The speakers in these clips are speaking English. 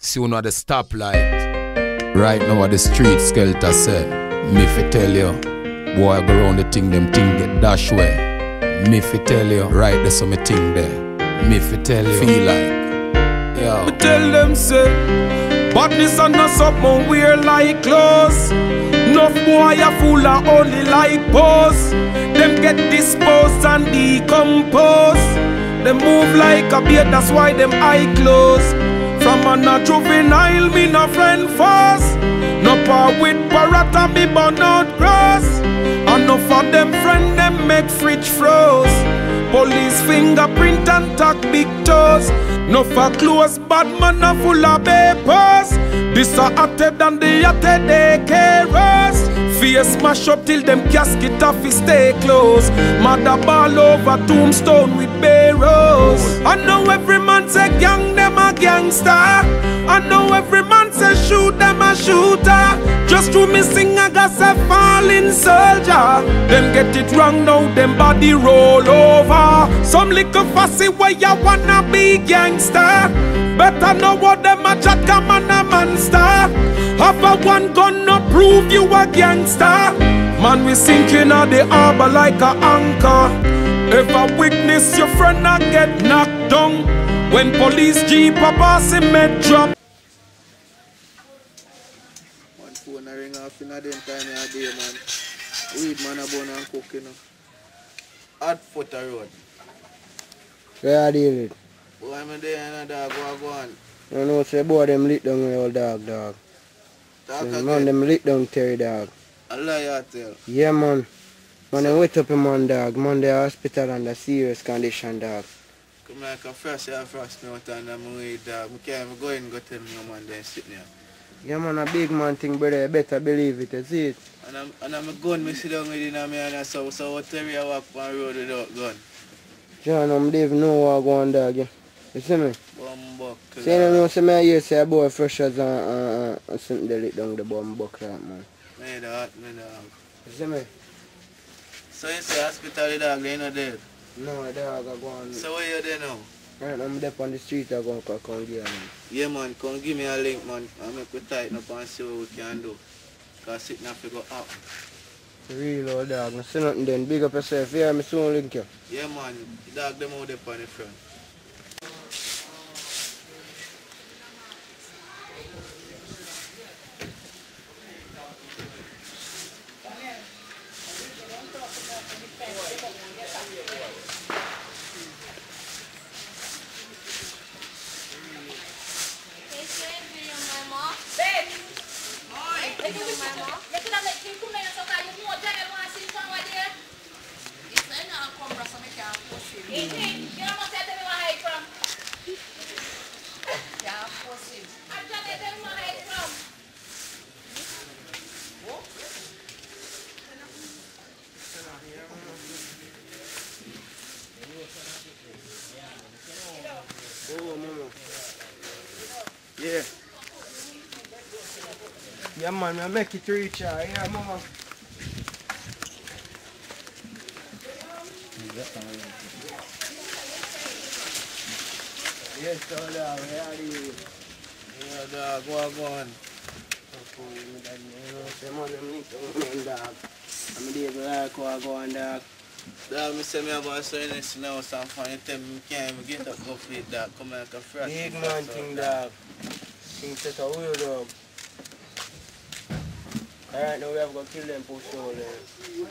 See you know the stoplight. Right now at the street, Skelter say, me fi tell you, boy go round the thing, them thing get dash way. Me fi tell you, right there so me thing there. Me fi tell you, feel like, yo. Me tell them say, badness and not something wear like clothes. Enough boy a fool and only like pose. Them get disposed and decomposed. Them move like a beard, that's why them eye closed. From a juvenile, me no friend fast. No par with parrot and me burn out grass. And no for them friend, them make fridge froze. Police fingerprint and tag big toes. No for close, bad man a full of papers. This a hotter than the hotter they carers. Face smash up till them casket off is stay close. Mother ball over tombstone with barrows. I know every man say gang them a gangster. I know every man say shoot them a shooter. Just to me sing I got a falling soldier. Them get it wrong now, them body roll over. Some little fussy way you wanna be gangster. Better know what them a chat come on a monster. Have a one gun no prove you a gangster. Man we sinking at the harbor like a anchor. If a witness your friend a get knocked down. When police jeep a pass him head drop. One phone a ring off in a them time a day man. Weed man a bun and cook you know. Hot foot a road. Where are they? Why am I there and a dog go on? You know say boy them lit down with old dog. Talk So, again. man them lit down Terry dog. A lie you tell. Yeah man. Man them wait up a man dog. Man they hospital under serious condition dog. Come like a fresh air frost me out and I'm weed dog. I can't even go in and go tell me no man there sitting here. Yeah man, a big man thing brother, you better believe it, you see it? And I'm a gun me sit down with it in me and so what tell you I walk on the road without gun. John, I'm even know what go on dog, yeah. You see me? Bumbuck. So you know say me here say a boy fresh as and something they lit down the bumbuck like man. Me dog. You see me? So you say hospital the dog they not dead? No, the dog I go on. So where you there now? Right, I'm there on the street I go and come get him. Yeah man, come give me a link man and make we tighten up and see what we can do. Cause sitting have to go up. Real old dog, no see nothing then. Big up yourself, here me soon link you. Yeah man, the dog them out there on the front. Oh, mama. Yeah. Yeah, man, I make it reach her. Yeah, mama. Yes, so dog, where are you? Yeah dog, go on. You know, say, man, them need to man, dog. I'm the like how I go on, dog. Dog, me say me have a silence now, so I'm fine. You tell me can't even get up, go for it, dog. Come like a fresh. Big man thing, dog. Thing set a wheel, dog. Alright, now we have to go kill them push all them.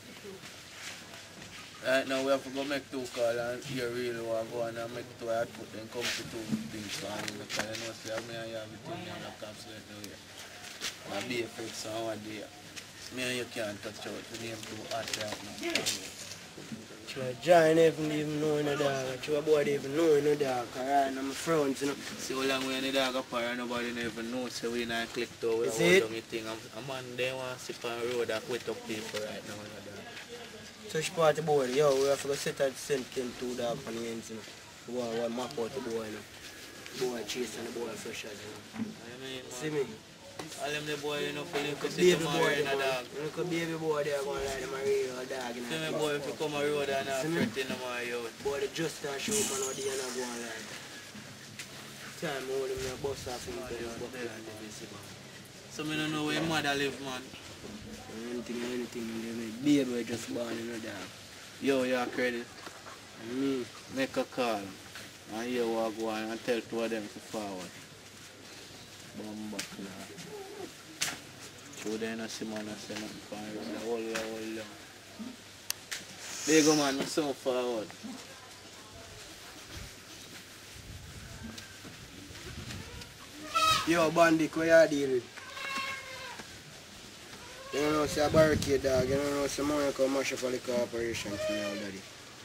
Right now we have to go make 2 calls and hear really what go on and make 2 output then come to 2 things. So I mean, because you know, say I mean I have everything and I can't say it now here. And I be a fake so I want to hear. Me and you can't touch out the name 2 hot right now. John even know in the dog. Your boy even know in the dog. Alright, I'm friends, you know. See how long we in the dog apart and nobody never know. So we not click to we Is hold it? down the thing. A man they want to sit on the road that wait up people right now in the dog. Touch party boy, yo, we have to go set that send Ken 2 dog on the ends, you know. One map out the boy, you know. Boy chase and the boy fresh as you know. I mean, See me? all them the boy, you know, for them to Baby sit boy, in a dog. look a baby boy there going like them a real dog, you know. See me boy, if you come a road and See me? fret in my youth. Boy, the just a shoot man or the and go on like. time I hold him in a bus off him. So I don't know where your mother live, man. Anything, the baby just born in a dog. Yo, your credit. Me. Make a call. And here we go and tell two of them to forward. Bomba class. So they don't see man and say nothing for the whole long. There you go, man, I'm so forward. Yo, Bandic, what you deal with? You don't know, say a barricade dog. You don't know, say money come mash up for the corporation for me already.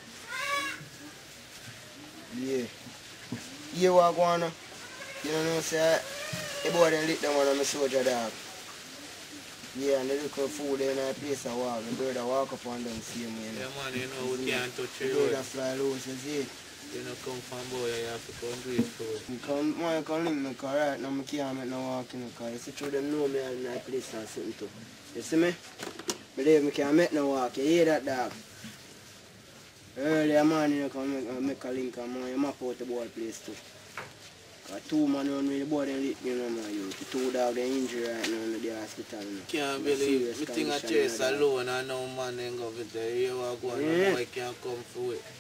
Yeah. You what go on? You don't know, say the boy then lit them one of my soldier dog. Yeah, and they look for food in a place a walk. The bird walk up on them same way. Yeah, man, you know, we can't touch the your bird road. fly low, so see. You know, come from boy, you have to come do it for You come link me, because right now I can't make no walk in the car. You see, through them know me in that place or something too. You see me? Believe me, can't make no walk. You hear that, dog? Earlier morning, you come make a link and man, you map out the boy place too. Because 2 man run with the boy, they lit me, you know, man. You. The 2 dogs, they injured right now in the hospital. You know. Can't believe me think I chase alone and no man ain't go over there. You are going, no boy can't come through it.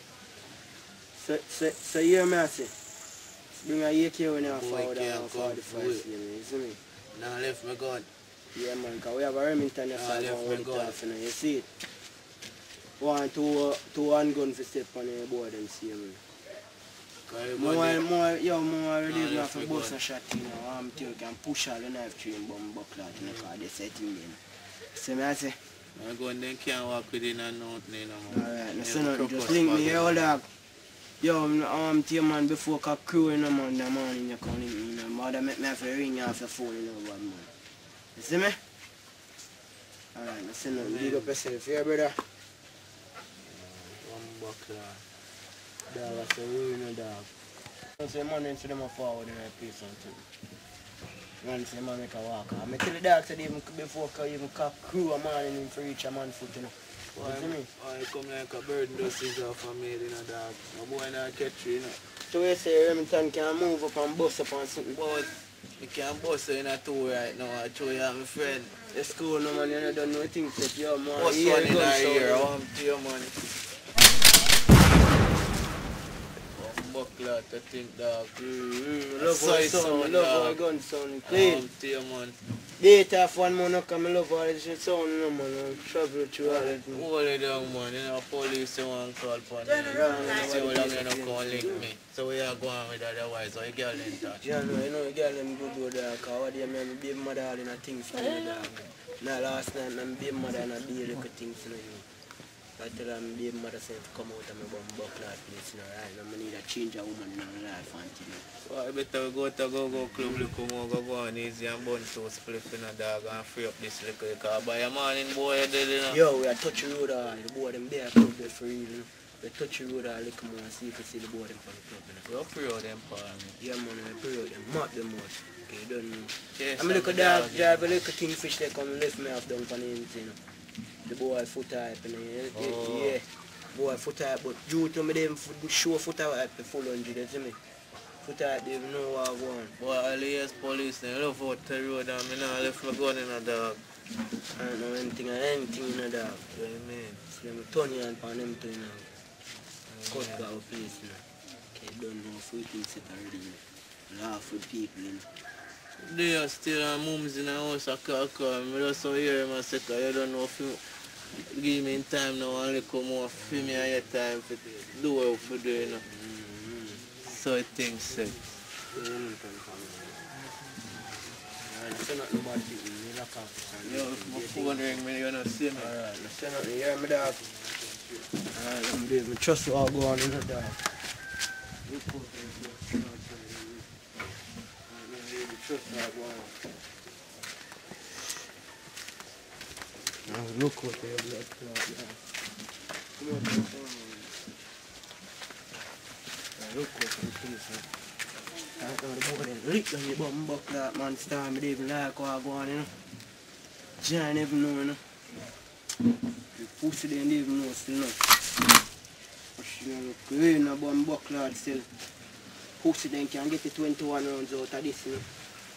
So you hear me, I say? Bring a AK when you Boy forward and can't forward come the through first game, you see me? Now left me gun. Yeah, man, because we have a Remington left aside me and hold it gun. off, you know, you see it? 1, 2 handgun for step on the board and see me. More relieve me off a bus and shot, you know, I'm thinking can push all the knife through him bomb buckler, you know, because they set him in. See me, I say? My gun then can't walk within and nothing, you know, man. Alright, so no, just link me here, old dog. Yo, I'm to your man before I crew in the man, the morning you come link me, you know, mother make me have to ring you off the phone, you know, bad man. You see me? Alright, so no, big up yourself here, brother. Buckler. Dog, that's a real no dog. I say man into them forward in a place and thing. Man say man make a walk. I tell the dog today before I even crew a man in for reach a man foot, you know. You see me? Why come like a bird dust off a maid in a dog? My boy not catch you, you know. So you say Remington can move up and bust up on something. But you can't bust in a two right now. I show you my friend. Let's go no man, you don't know things that yo man. Bust one in our ear, I want to your money. Buckler to think, dog. Love how sound, love how gun sound clean. To your man. Data for 1 month, come love how it should sound, you know, man. Travel through all that. Hold it down, man. You know, police you want to call for me. See how long you don't call link me. So we are going with otherwise, so you girl in touch. Yeah, no, you know, you girl them good with that, because what they my baby mother all in a things for me, dog. Now last night, my baby mother and a baby little things, you know. I tell her my baby mother said to come out of my bum buckler place, you know, right? Now I need a change a woman in my life, auntie, you know. So I better go to go club, look go on easy and bun to split in a dog and free up this little car. By a morning boy, you know. Yo, we are touching the road all, the boy them there club there for real, you know. We touch the road all, look more and see if you see the boy them for the club, you know. We free out them for me. Yeah, man, we free out them, mop them out. Okay, you don't know. Yes, I'm a little dog drive, a little kingfish they come lift me off down for the end, you know. The boy foot type, you know, yeah. Boy foot type, but due to me them show foot type full 100, you see me? Foot type, they know what I want. Boy, all the yes police, they love out the road and me now left my gun in a dog. I don't know anything in a dog. You know what I mean? So them turn you on for them to, you know, cut go our place, you know. Okay, don't know if we can set already, you know. Laugh with people, you know. They are still on mums in the house, I can't come. I just hear him and say, you don't know if you give me time now and come more for me and your time to do what you do, you know. So I think so. Yo, if my phone ring me, you don't see me. Alright, let's send out the hear me dog. Alright, let me do it. I trust you all go on in the dog. Look what they have left out now. Look what they have. I know the boy they lick on the bum buck that man star me they even like how I go on, you know. John even know, you know. The pussy they don't even know still now. She look great in a bum buck lad still. pussy then can get the 21 rounds out of this, you know.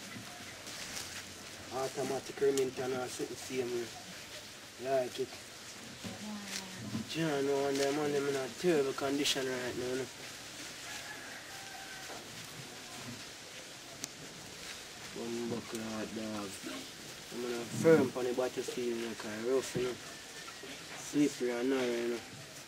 Automatic Remington or something same, you know. Like it. John, no wonder man, them in a terrible condition right now, you know. One buckle hard dog. I'm gonna firm on the battlefield, you know, kind of rough, you know. Slippery and narrow, you know.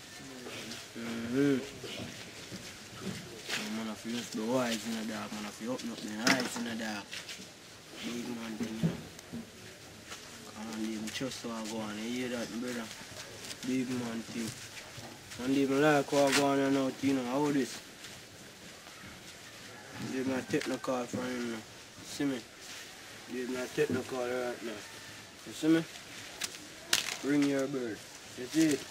I'm gonna feel the wise in the dark, I'm gonna feel open up the eyes in the dark. Big man thing, you know. Come on, leave me trust how I go on, you hear that, brother? Big man thing. And even like how I go on and out, you know, how this? Give me a technical from him now. See me? Give me a technical right now. You see me? Bring your bird. You see it?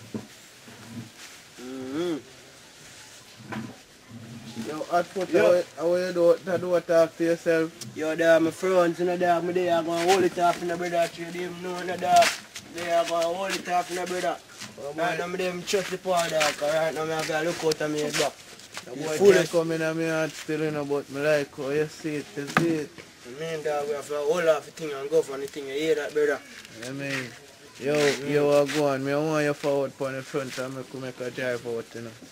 Yo, Hotfoot, how you do talk to yourself? Yo, dog, my friends in the dog, me there, I'm going to hold it off in the brother. You didn't know in the dog. There, I'm going to hold it off in the brother. Right now, I'm there, I'm trust the poor dog. Right now, I'm going to look out of me back. The boy can't come in and me heart still, you know, but me like how you see it, you see it. I mean, dog, we have to hold off the thing and go for the thing. You hear that, brother? I mean, yo, go on. Me I want you forward on the front and make a drive out, you know.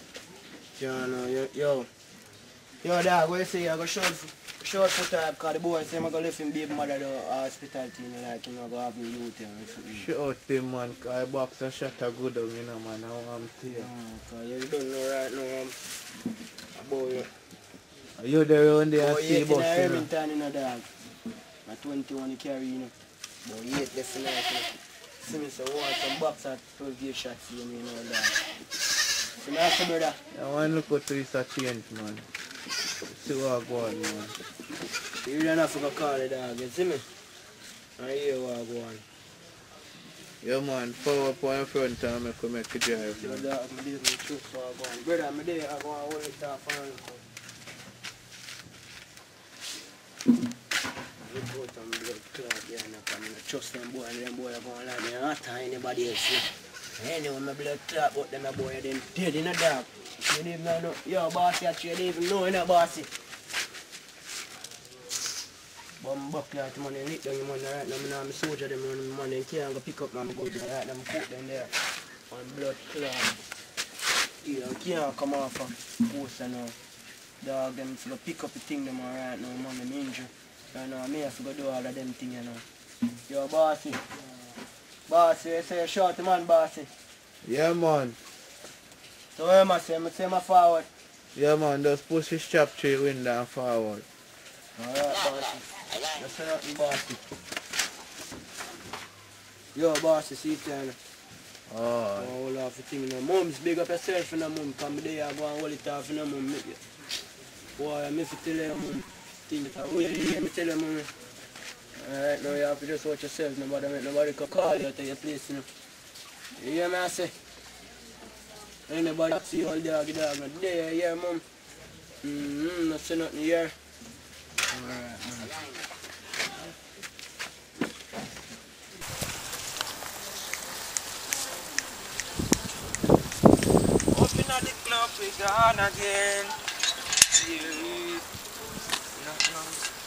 Yo, dog, what you say? I go short for time because the boy say I'm going to leave him baby mother to hospital thing, like him going to have me youth and Shout him, man, because the box and shot a good on, you know, man. I want to hear. Because you don't know right now, about you. You there around there and see boy, boss, you know. Remington in a dog. My 21 you carry, you know. But 8 less than that, you know. See me, so want some box at 12 gauge shots, you know, dog. See me, ask you, brother. I want to look at this a change, man. See what I go on, man. You don't have to call the dog, you see me? I hear what I go on. Yeah, man, forward on the front and make a drive. Yo, dog, I'm leaving the truth, so I go on. Brother, I'm there, I go on, hold it off and look out on blood clot, yeah, and I mean, I trust them boy, and them boy are going like me, not anybody else, yeah. Anyway, my blood clot, but them boy are then dead in the dark. You didn't even know, yo, bossy, actually, you didn't even know, you know, bossy. But buck clot, man, they lick down your money right now, I'm a soldier, them run money, and can't go pick up my goods, right, them put them there. On blood clot. You can't come off a post now. Dog, them to go pick up the thing them right now, man, them injured. You know, me have to go do all of them things, you know. Yo, bossy. Bossy, you say you're short man, bossy. Yeah, man. So where am I say? I'm say my forward. Yeah, man, just push his strap through the window and forward. Alright, bossy. That's nothing, bossy. Yo, bossy, see it there. Oh. Hold off the thing, you know. Mums, big up yourself, you know, mum. Come there, I go and hold it off, you know, mum. Boy, I'm if you tell you, mum. Think that, oh, you hear me tell you, mum. Alright, now you have to just watch yourself. Nobody can call you to your place, you know. You hear me, I say? Anybody see all doggy dog, not there, you hear, mum? Not say nothing here. Alright, man. Open at the club, we gone again. Yeah. No.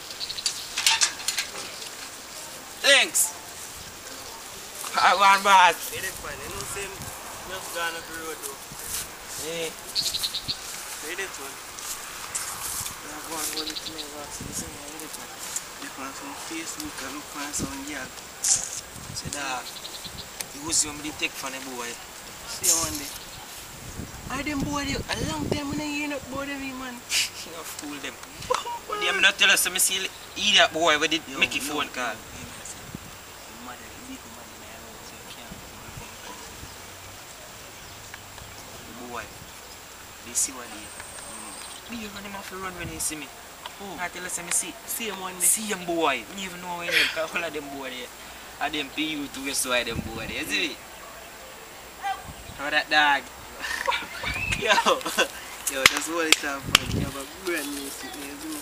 Thanks. I want bad. It is fine. You know, same. Just gone up the road though. Hey. Say this one. I want to hold it to me. Listen, I need it. Look on some Facebook and look on some girl. Say that. You was your take for the boy. See you one day. I them boy a long time when I hear not about them, man. You know, fool them. They am not tell us to see that boy where did make a phone call. Boy, they see what they you run him off the run when they see me. I tell us to see him one day. See him boy. You even know when them call all of them boy there. And them PU to us why them boy there, you see me? How that dog? Yo, that's what it's up for. You have a brand new city, you know.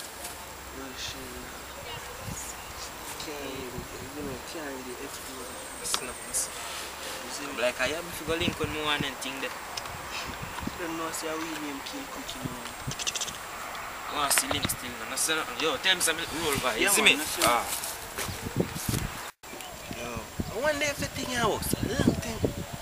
Can't the explosion. Snaps. You see, like I am if you go link on more and thing there. I don't know, say we name kill cooking. I want to see links thing. And I said, yo, tell me something roll by. You Yeah, see man, me? that's it. Ah. I wonder if the thing I was a long thing.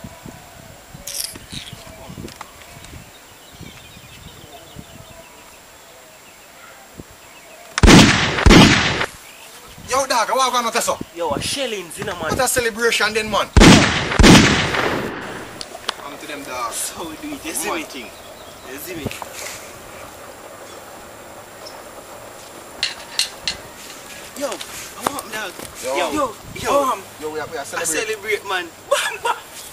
Yo, dog, what going on with this? Yo, a shillings, you know, man. What a celebration then, man. I'm to them, dog. So we do it. You see me? You see me? Yo, I want dog. Yo, Yo, we are I celebrating. celebrate, man. Bamba!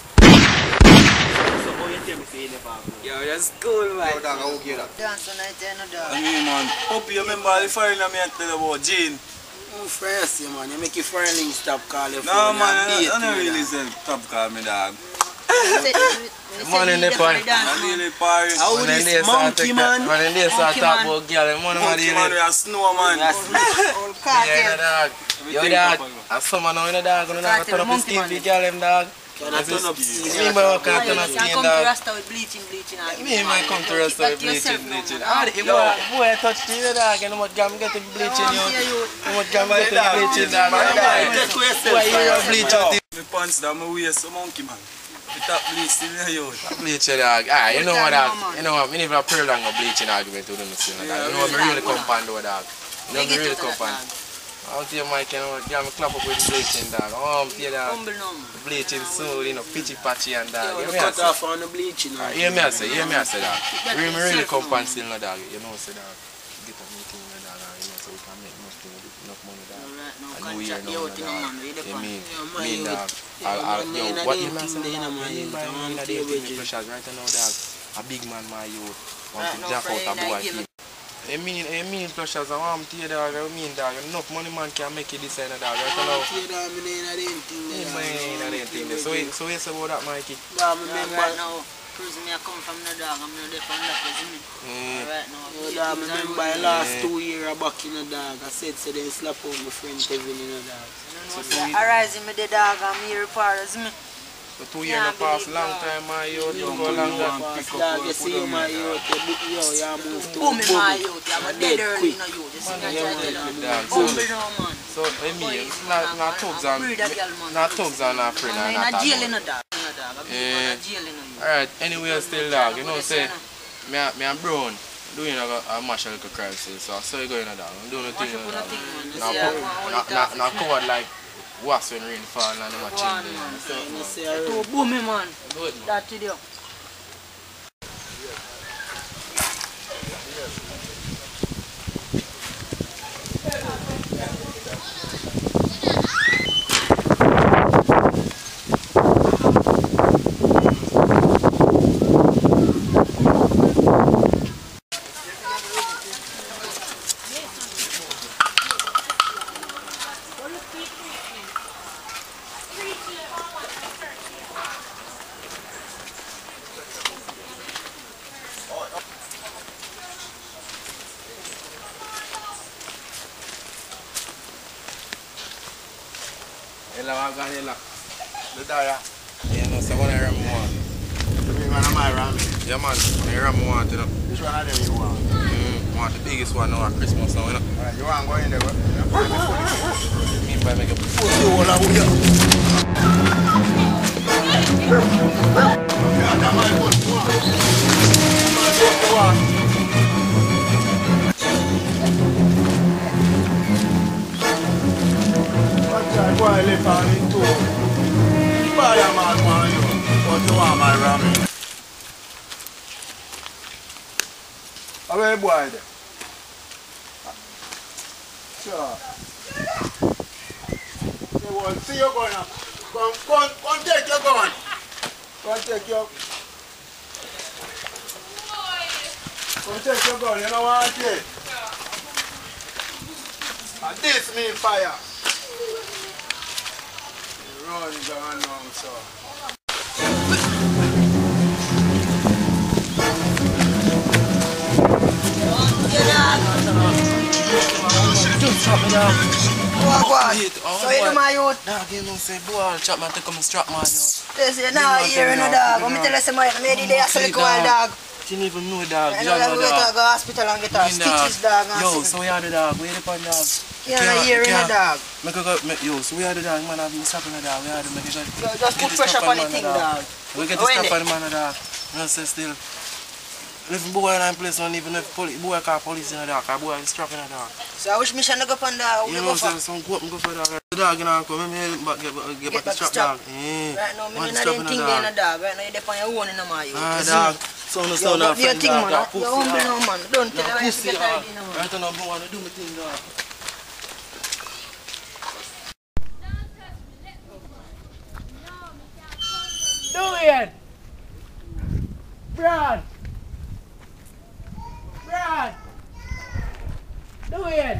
So, how you tell me say you never have? Yo, that's cool, man. Yo, dog, I will get that. Dance on night, dog. I mean, man. Hope you remember the foreigner me tell about Jane. Oh, friends, you man. You make your foreign stop calling for No, you man, and date I don't you, really dog. say top call me, dog. Man in the pan. I really party. How When this they start monkey, take man? that- when they start Monkey, talk man. about girl, them money man Monkey in man, it. we are snow, man. Yeah, dog. Yo, dog. A summer now, you know, dog. You know, dog. Turn up the steam for girl, them, dog. Can I turn up? Me, boy, what can I turn up You steam, come to dog? Rasta with bleaching. Me, man, come to rest with bleaching. Ah, the boy, touch the dog. You know what, girl, get the bleaching, you. You know what, girl, get the bleaching, dog. Why you are bleaching? My pants down my waist, so monkey, man. The top bleach still in the youth. Bleaching, dog. Ah, you know what, dog. You know what, me never prolong a bleaching argument with them, dog. You know what, me really come pan though, dog. You know, me really come pan. Out here, Mike, you know, girl, me clap up with bleaching, dog. Dog. Humble numb. Bleaching soul, you know, pitchy patchy and dog. You You cut say? off on the bleaching. Hear me, I say, dog. Really come pan still, no, dog. You know, say, dog. Get a meeting, no, dog. You know, so we can make enough money, dog. And we here now, dog. You mean, dog. Yo, what you mean, say, dog? You mean, that they take me pressures right now, dog. A big man, my youth. Want to jack out a boy team. You mean pressures, I want to tell you, dog. I mean, dog. Enough money man can make it this kind of dog. Right now. So you say about that, Mikey? Right now, cruising me, I come from the dog. I'm not there from that, you see me? Right now, I remember last 2 years back in the dog. I said, so then slap on my friend Kevin in the dog. I rise in me the dog, I'm here for us, me. So 2 years not pass long time, my youth. You go longer. Dog, you see you, my youth. Yo, you move to Boom in my youth, I'm dead early in the youth. You see me, I tell you that. Humble now, man. So, I mean, not thugs and a friend and I'm not in a jail in a the dog. I'm in a jail in the youth. Alright, anyway, still dog, you know, say, me and Brown doing a martial little crisis, so I saw you going dog. I'm doing a thing, you know, now covered like wax when rain fall and them a chill there. Oh, boom, man. Good, man. That video. Ela va a ganar la. Yeah, no, so one of them want. Yeah, man, the ram want, you know. Which one of them you want? Want the biggest one now at Christmas now, you know. Alright, you want to go in there, bro? Me by make a Go and live on it too. Buy a man want you, but you want my ramen. How many boy there? Sure. They will see you going up. Come take your gun. Come take your... Come take your gun, you don't want it. And this mean fire. Running going on, so. So you do my youth? dog, you know, say, boy, I'll chop man to come and strap man, yo. They say, nah, here in the dog. I'm tell you, I made the day I select wild dog. You don't even know, dog. I You know don't that we know, go to dog. the hospital and get our stitches, dog. And Yo, so we are the dog. Where the pan, dog? you're not hearing a dog. Yo, so we are the dog, man. I've been stopping the dog. We are the man. Yo, just put pressure on the thing, dog. We get to stop on the man, dog. No, say still. If boy in a place, don't even if boy call police in the dog, because boy is strapping the dog. So I wish mission to go on dog. You know, so some go up and go for the dog. The dog, you know, come in back, get back to strap dog. Right now, I'm not doing anything there in the dog. Right now, you're on your own in the man. Ah, dog. So no sound of friend, dog. You're humble now, man. Don't tell her to get ready now, man. Right now, I want to do my thing, dog. Do it! Brad! Brad! Do it!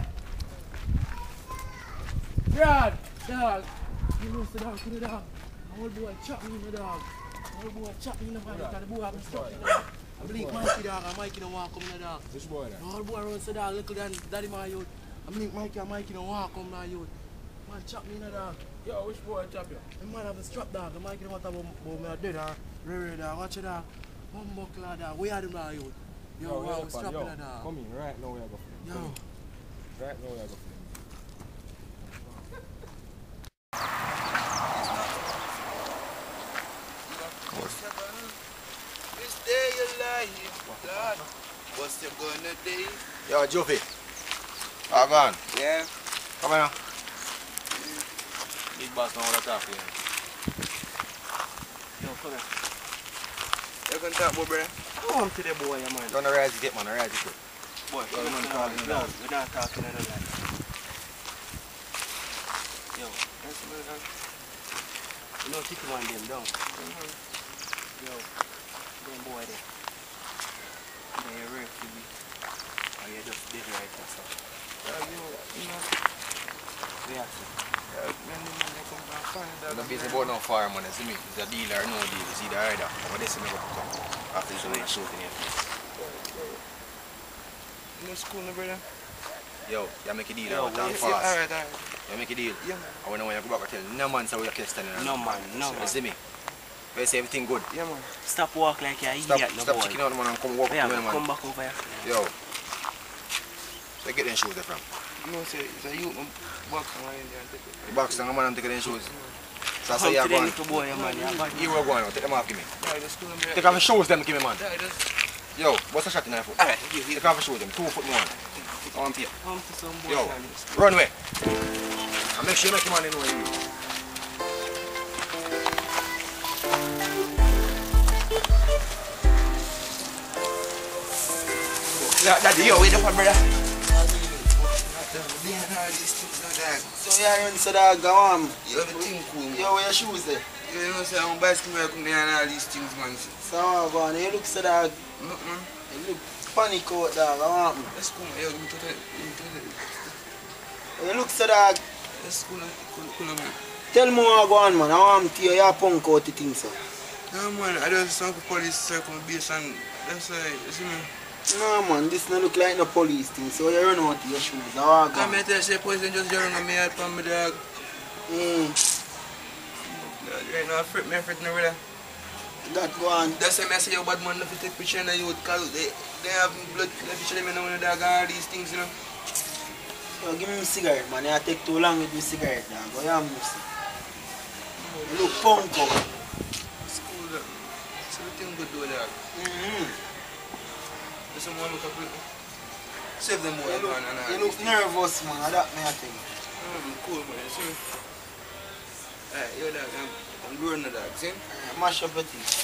Brad! Dog! You lose the dog to the dog. Old boy chop me in the dog. Old boy chop me in the body because the boy have been stuck in the dog. I believe Mikey dog and Mikey don't want to come in the dog. Which boy then? Old boy runs the dog little than daddy my youth. I believe Mikey and Mikey don't want to come in the youth. Man chop me in the dog. Yo, which boy chop you? The man have a strap dog. The Mikey don't want to about me dead dog. Rare dog. Watch it dog. One buckler dog. We are them dog youth. Yo, wow, we strap in the dog. Come in right now, we are going for Yo. Right now, we are going for This day you life, Lord. What's you gonna do? Yo, Jovi. Ah, go on. Yeah. Come on now. Big boss don't want to talk to you. Yo, come here. You can talk about, brother? Come to the boy, man. Don't rise it, man. Rise it. Boy, Yo, man, talking no, now. we're not talking to that. Yo, that's the man. You know, kick him on them down. Yo, them boy there. They're real to me. Oh, you're just dead right now, so. Yeah, I'm not busy about no farm, man. See me? It's a deal or no deal. It's either either. But this is not going to come. After this, I'm shooting you. You know school, no, brother? Yo, you make a deal. Yo, I want to yes, fast. Alright. You make a deal. Yeah, man. I want to know when you go back and tell no man so we are standing around. No man, no You man. see me? You say everything good. Yeah, man. Stop walk like you're Stop, idiot, no stop boy. checking out, man, and come walk Yeah, to me, man. come back over here. Yo. So get them shoes there from. You know, say, it's a youth, box and line there and take it. The box down, man, and take them shoes. So I Come say you're to the going. little boy, man. You're bad. You were going out. Take them off, give me. Yeah, the school, brother. Take off the shoes, them, give me, man. Yeah, just... Yo, what's the shot in that foot? Alright, Take off the shoes, them. 2 foot more. I want here. Come to some boy. Yo, man. run away. And make sure you make your money know you. Daddy, yo, wait up, brother. So you are in so dog, go on. You have a thing cool, man. Yo, where your shoes there? You know, say, I'm bicycle, I come there and all these things, man. So go on, you look so dog. Look, man. You look panic out dog, go on. Let's go, man. Yo, give me to the... You look so dog. Let's go, man. Tell me what go on, man. I want to hear your punk out the thing, so. No, man, I just some police circle base and that's why, you see me? No, man, this don't look like no police thing, so you run out of your shoes. I want to Come go. here, tell you, police just run on me head from me, dog. Right now, me afraid no brother. That go on. That's why I say, yo, bad man, if you take picture in the youth, cause they have blood, let me show them, you know, dog, all these things, you know. Yo, give me a cigarette, man. You take too long with the cigarette, dog. Go here, Musi. You look punk out. School, dog. So everything good, though, dog. There's some one look up with me. Save them boy, man, and all You look these nervous, man. That me I think. things. Cool, man, you see me? Alright, yo, dog, I'm growing the dog, see? Mash up your teeth.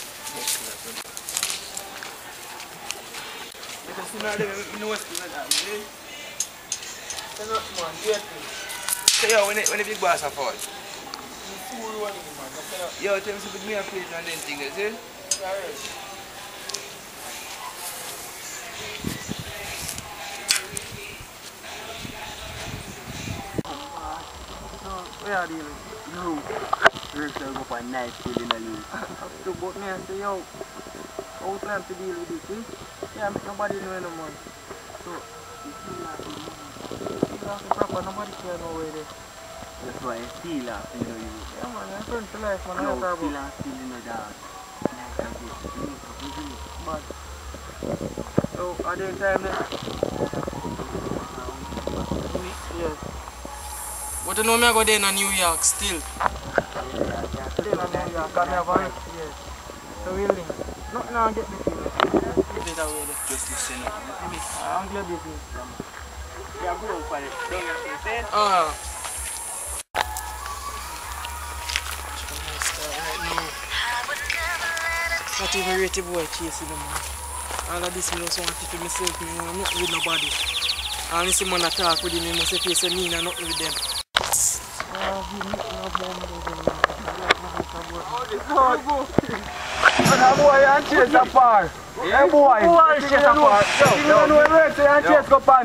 You can see now, you know what's going on, see? Turn up, man. Wait, please. So, yo, when the big boss are fall, You fool running, man. Turn up. yo, tell me something, me a plate and then thing, you see? Alright. Where are you? No. You're going to go for a nice deal in the league. So, but me, I say, yo, how we plan to deal with this, see? Yeah, nobody know no man. So, you feel like you have to proper, nobody can know where it is. That's why I feel like you know you. Yeah, man, I'm friends for life, man. I don't care about. Feel like you know, dog. But, So, are they in time there? Yes. But you know me I go there in New York still. Still in New York, I have one. Yes. So we'll link. Nothing I get this thing. Keep it away there. Just listen up. I'm glad business. Yeah, go on for it. Don't you say? Not even rate the boy chasing them, man. All of this, I just want to feel myself, I'm not with nobody. And this man talk with him, he must say, face me, I'm not with them. That boy and chase a par. Hey boy, who are chase a par? You don't know where to and chase go pan.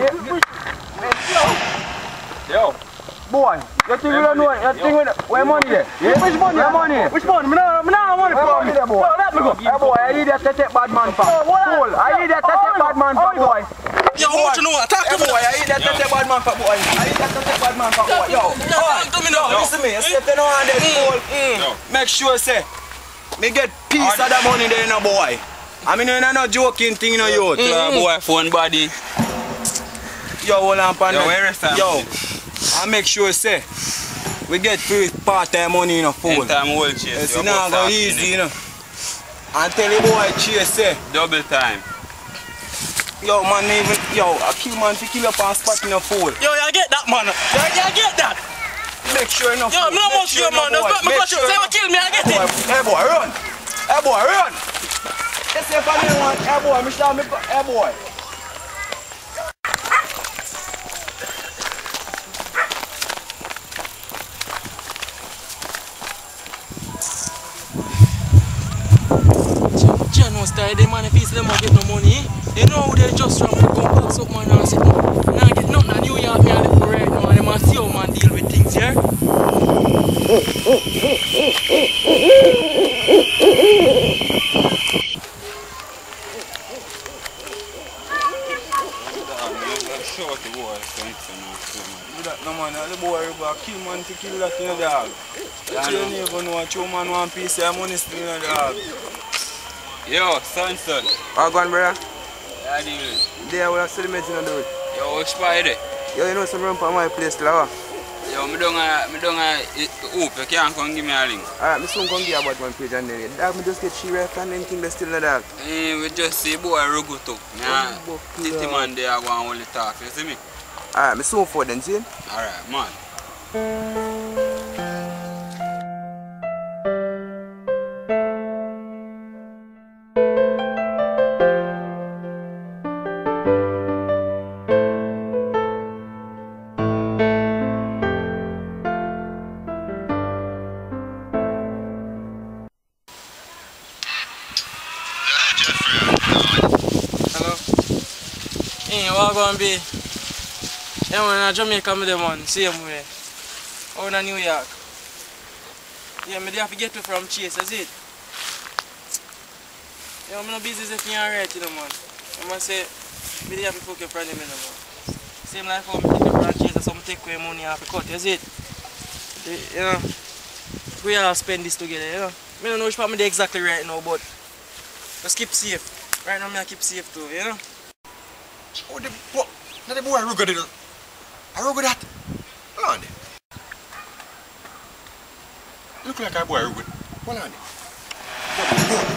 Yo. Boy, you think you don't know? You think where money there? Which money? Where money? Which money? Me no money for me. Boy, let me go. Hey boy, I need that to take bad man for. Fool, I need that to take bad man for boy. Yo, what you know? Talk to me. Boy, I need that to take bad man for boy. I need that to take bad man for boy. Yo, talk to me now. Listen me, you step in on that fool. Make sure say, me get piece of the money there, no boy. I mean, no joking thing, no youth. Boy, phone body. Yo, hold on, pan. Yo, where is that? Yo, I make sure say, we get free part-time money in a phone. Time whole chase. It's not go easy, you know. And tell the boy chase say. Double time. Yo, man, even, yo, I kill man to kill up on spot in a fool. Yo, you get that, man. You get that. Make sure enough. Yo, I'm not much your man. That's not me question. Say, kill me, I get it. Hey boy, run. Hey boy, run. Let's say if I didn't want, hey boy, hey boy. No style, they man if they don't get no money, they know how they just try to go back up man and sit down. Now get nothing in New York, me and look for right now and they man see how man deal with things here. No man, the boy will kill man to kill that in the dog. You never know what your man want piece of money still in the dog. Yo, son. How go on, brother? How do you do? There, we'll still make you do it. Yo, which part there? Yo, you know some room for my place, Lava. Yo, me don't hope you can't come give me a link. Alright, me soon come give you about one page and then dog, me just get she right and then think they still in the dog. We just see boy Roguto. Yeah, Titi man there go and only talk, you see me? Alright, me soon for then, see? Alright, man. Hello? Hey, what going to be? Yeah, man, in Jamaica, me man, same way. Or in New York. Yeah, me have to get you from Chase, is it? Yeah, I'm not busy if you're alright, you know, man. I must say, me have to fuck your friend, you know, man. Same like how I take you from Chase, so I take away money off the cut, is it? You know, we all spend this together, you know. I don't know which part I'm exactly right now, but just keep safe. Right now, I keep safe too, you know? Oh, the boy Rugo did it. I Rugo that. Hold on there. Look like a boy Rugo. Hold on there.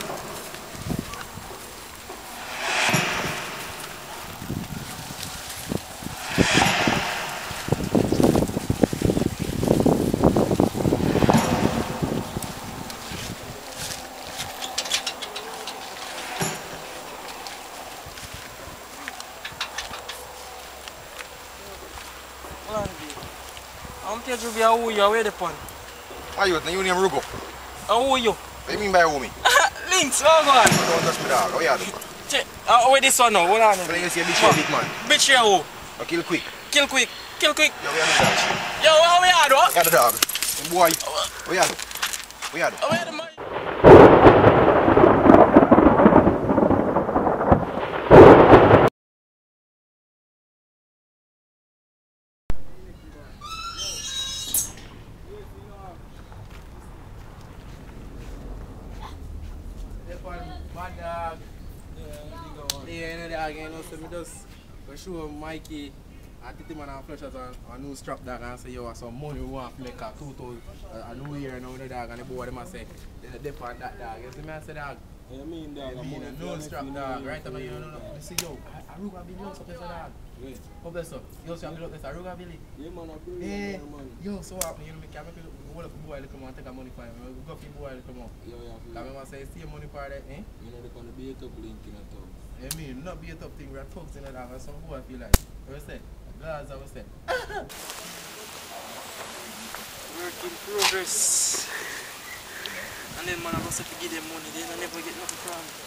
I'm telling you, how you away the pun. Why you the name Rugo? How are you? What do you mean by who me? Links, oh God. Don't touch me dog. How you do? Where this one now? Hold on. When you see a bitch big man. Bitch here who? Or kill quick. Kill quick. Kill quick. Yo, we are the dog. Yo, how we are though? We are the dog. Boy. What you do? What you do? How we are the man? Bad dog. dog, you know, so me just go show Mikey and tell him and flush out a new strap dog and say, yo, some money we want to make a 2,000 a new year now, the dog, and the boy them say, they depend that dog. You see me, I say, dog. You mean dog? I mean, a no strap dog, right? I know you know. You see, yo, Aruga Billy, yo, something like that. How bless you? Yo, so I'm going to look this Aruga Billy. Yeah, man, I pray. Yo, so what? You know, me can make a whole of the boy to come and take a money for him. We go for the boy to come out. Yo, yeah. Because I say, see your money for that, eh? You know, they're going to be a top link in a top. I mean, not be a top thing, we're thugs in the dog, and some boy feel like. What you say? Lads, I was saying. Work in progress. And then man, I go to give them money, then I never get nothing from it.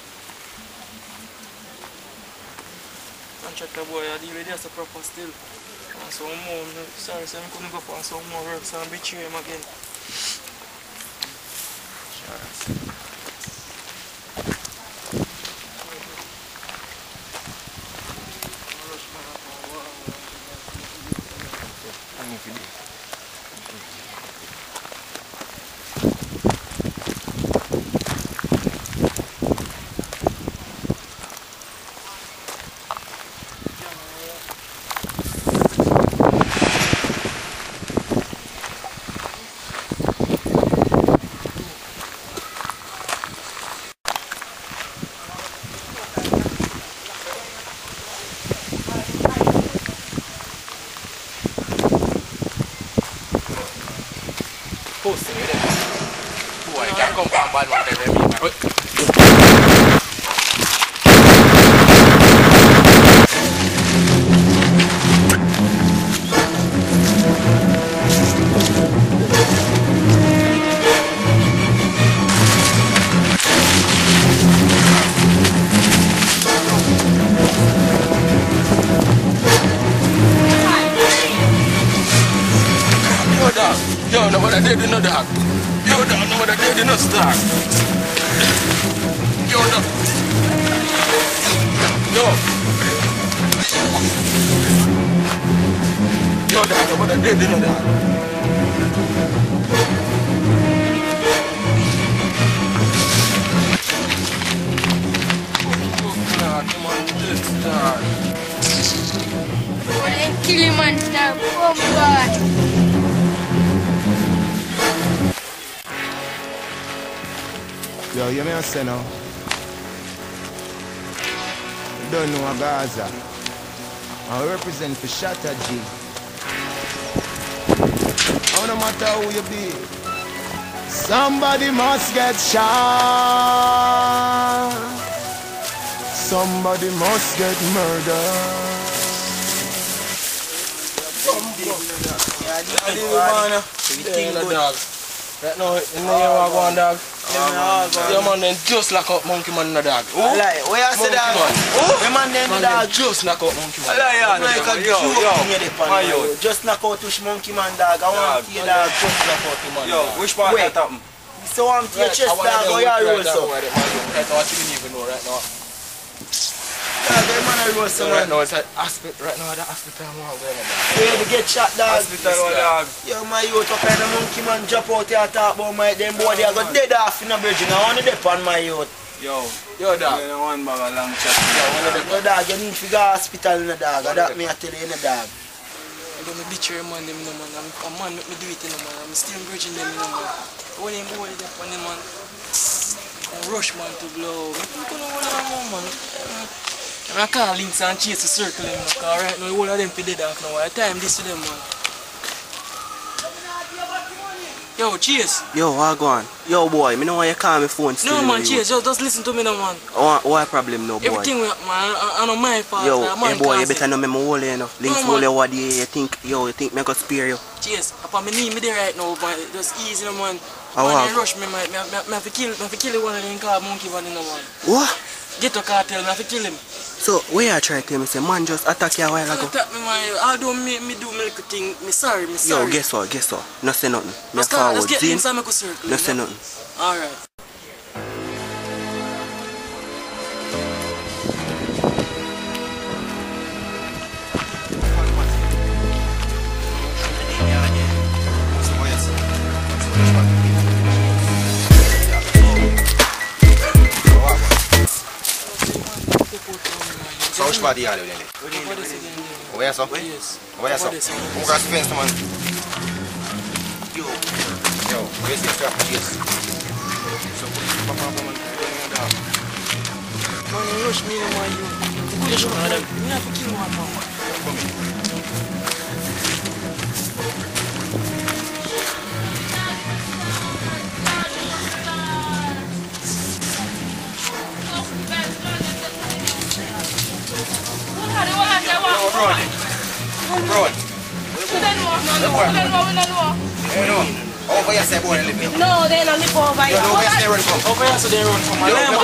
Contractor boy, I deal with this a proper still. And some more, sorry, so I couldn't go for some more work, so I'm betray him again. Boy, can't come from bad one time, yo, no what I did in the dark. Yo, no what I did in the dark. Yo, no. Yo, no what I did in the dark. Kill him and stop. Oh God. Yo, you may say now. You don't know a Gaza. I represent for Shatta G. Oh, no matter who you be, somebody must get shot. Somebody must get murdered. Right now, in the year I go on, dog. Yeah, man, then just lock up Monkey Man in the dog. Like, where you say that? Where man then the dog? Just knock out Monkey Man. Like a joke. Just knock out Tush Monkey Man dog. I want to see dog. Just knock out him, man. Yo, which part that happen? So I'm to your chest dog. How you roll so? Right now, I didn't even know right now. Right now, it's at hospital. Right now, the hospital I'm going to where you get shot dog? Hospital dog. Yo, my youth up kind of Monkey Man drop out here and talk about my them boy. They go dead off in the bridge. I want to dip on my youth. Yo, dog. you one bag of long chat. Yo, dog, you need to go to hospital in the dog. That me I tell you in the dog. I don't betray man them no man. A man make me do it in man. I'm still bridging them no man. When him hold it up on them man. Rush man to blow. I'm gonna hold on man. I can't links and chase the circle them because right now all of them for dead off now. I time this to them man. Yo, Chase. Yo, what go on? Yo, boy, me know why you call me phone still. No, man, Chase, just listen to me now, man. What problem now, boy? Everything, man, I know my fault. Yo, hey, boy, you better know me more you know. Links no, all over the you think me go spare you? Chase, upon me need me there right now, but just easy, no, man. Man, they rush me, man. I have to kill one of them called Monkey Man, you know, man. What? Get a cartel, I have to kill him. So, where you try to tell me, say, man just attack you a while ago? Attack me, man. Although me do my little thing, me sorry. Yo, guess what? No say nothing. Me forward. Let's get inside my circle. No say nothing. Alright. So Which body are you then? Over here, sir? Yes. Over here, sir? Who got the fence, man? Yo, where's the strap? Yes. So, papa, man, man, you rush me, man, you. You should have them. You have to kill one, man. come in. Over here, say boy, live here. No, they don't live over here. Over here, say run from. Over here, so they run from my No, we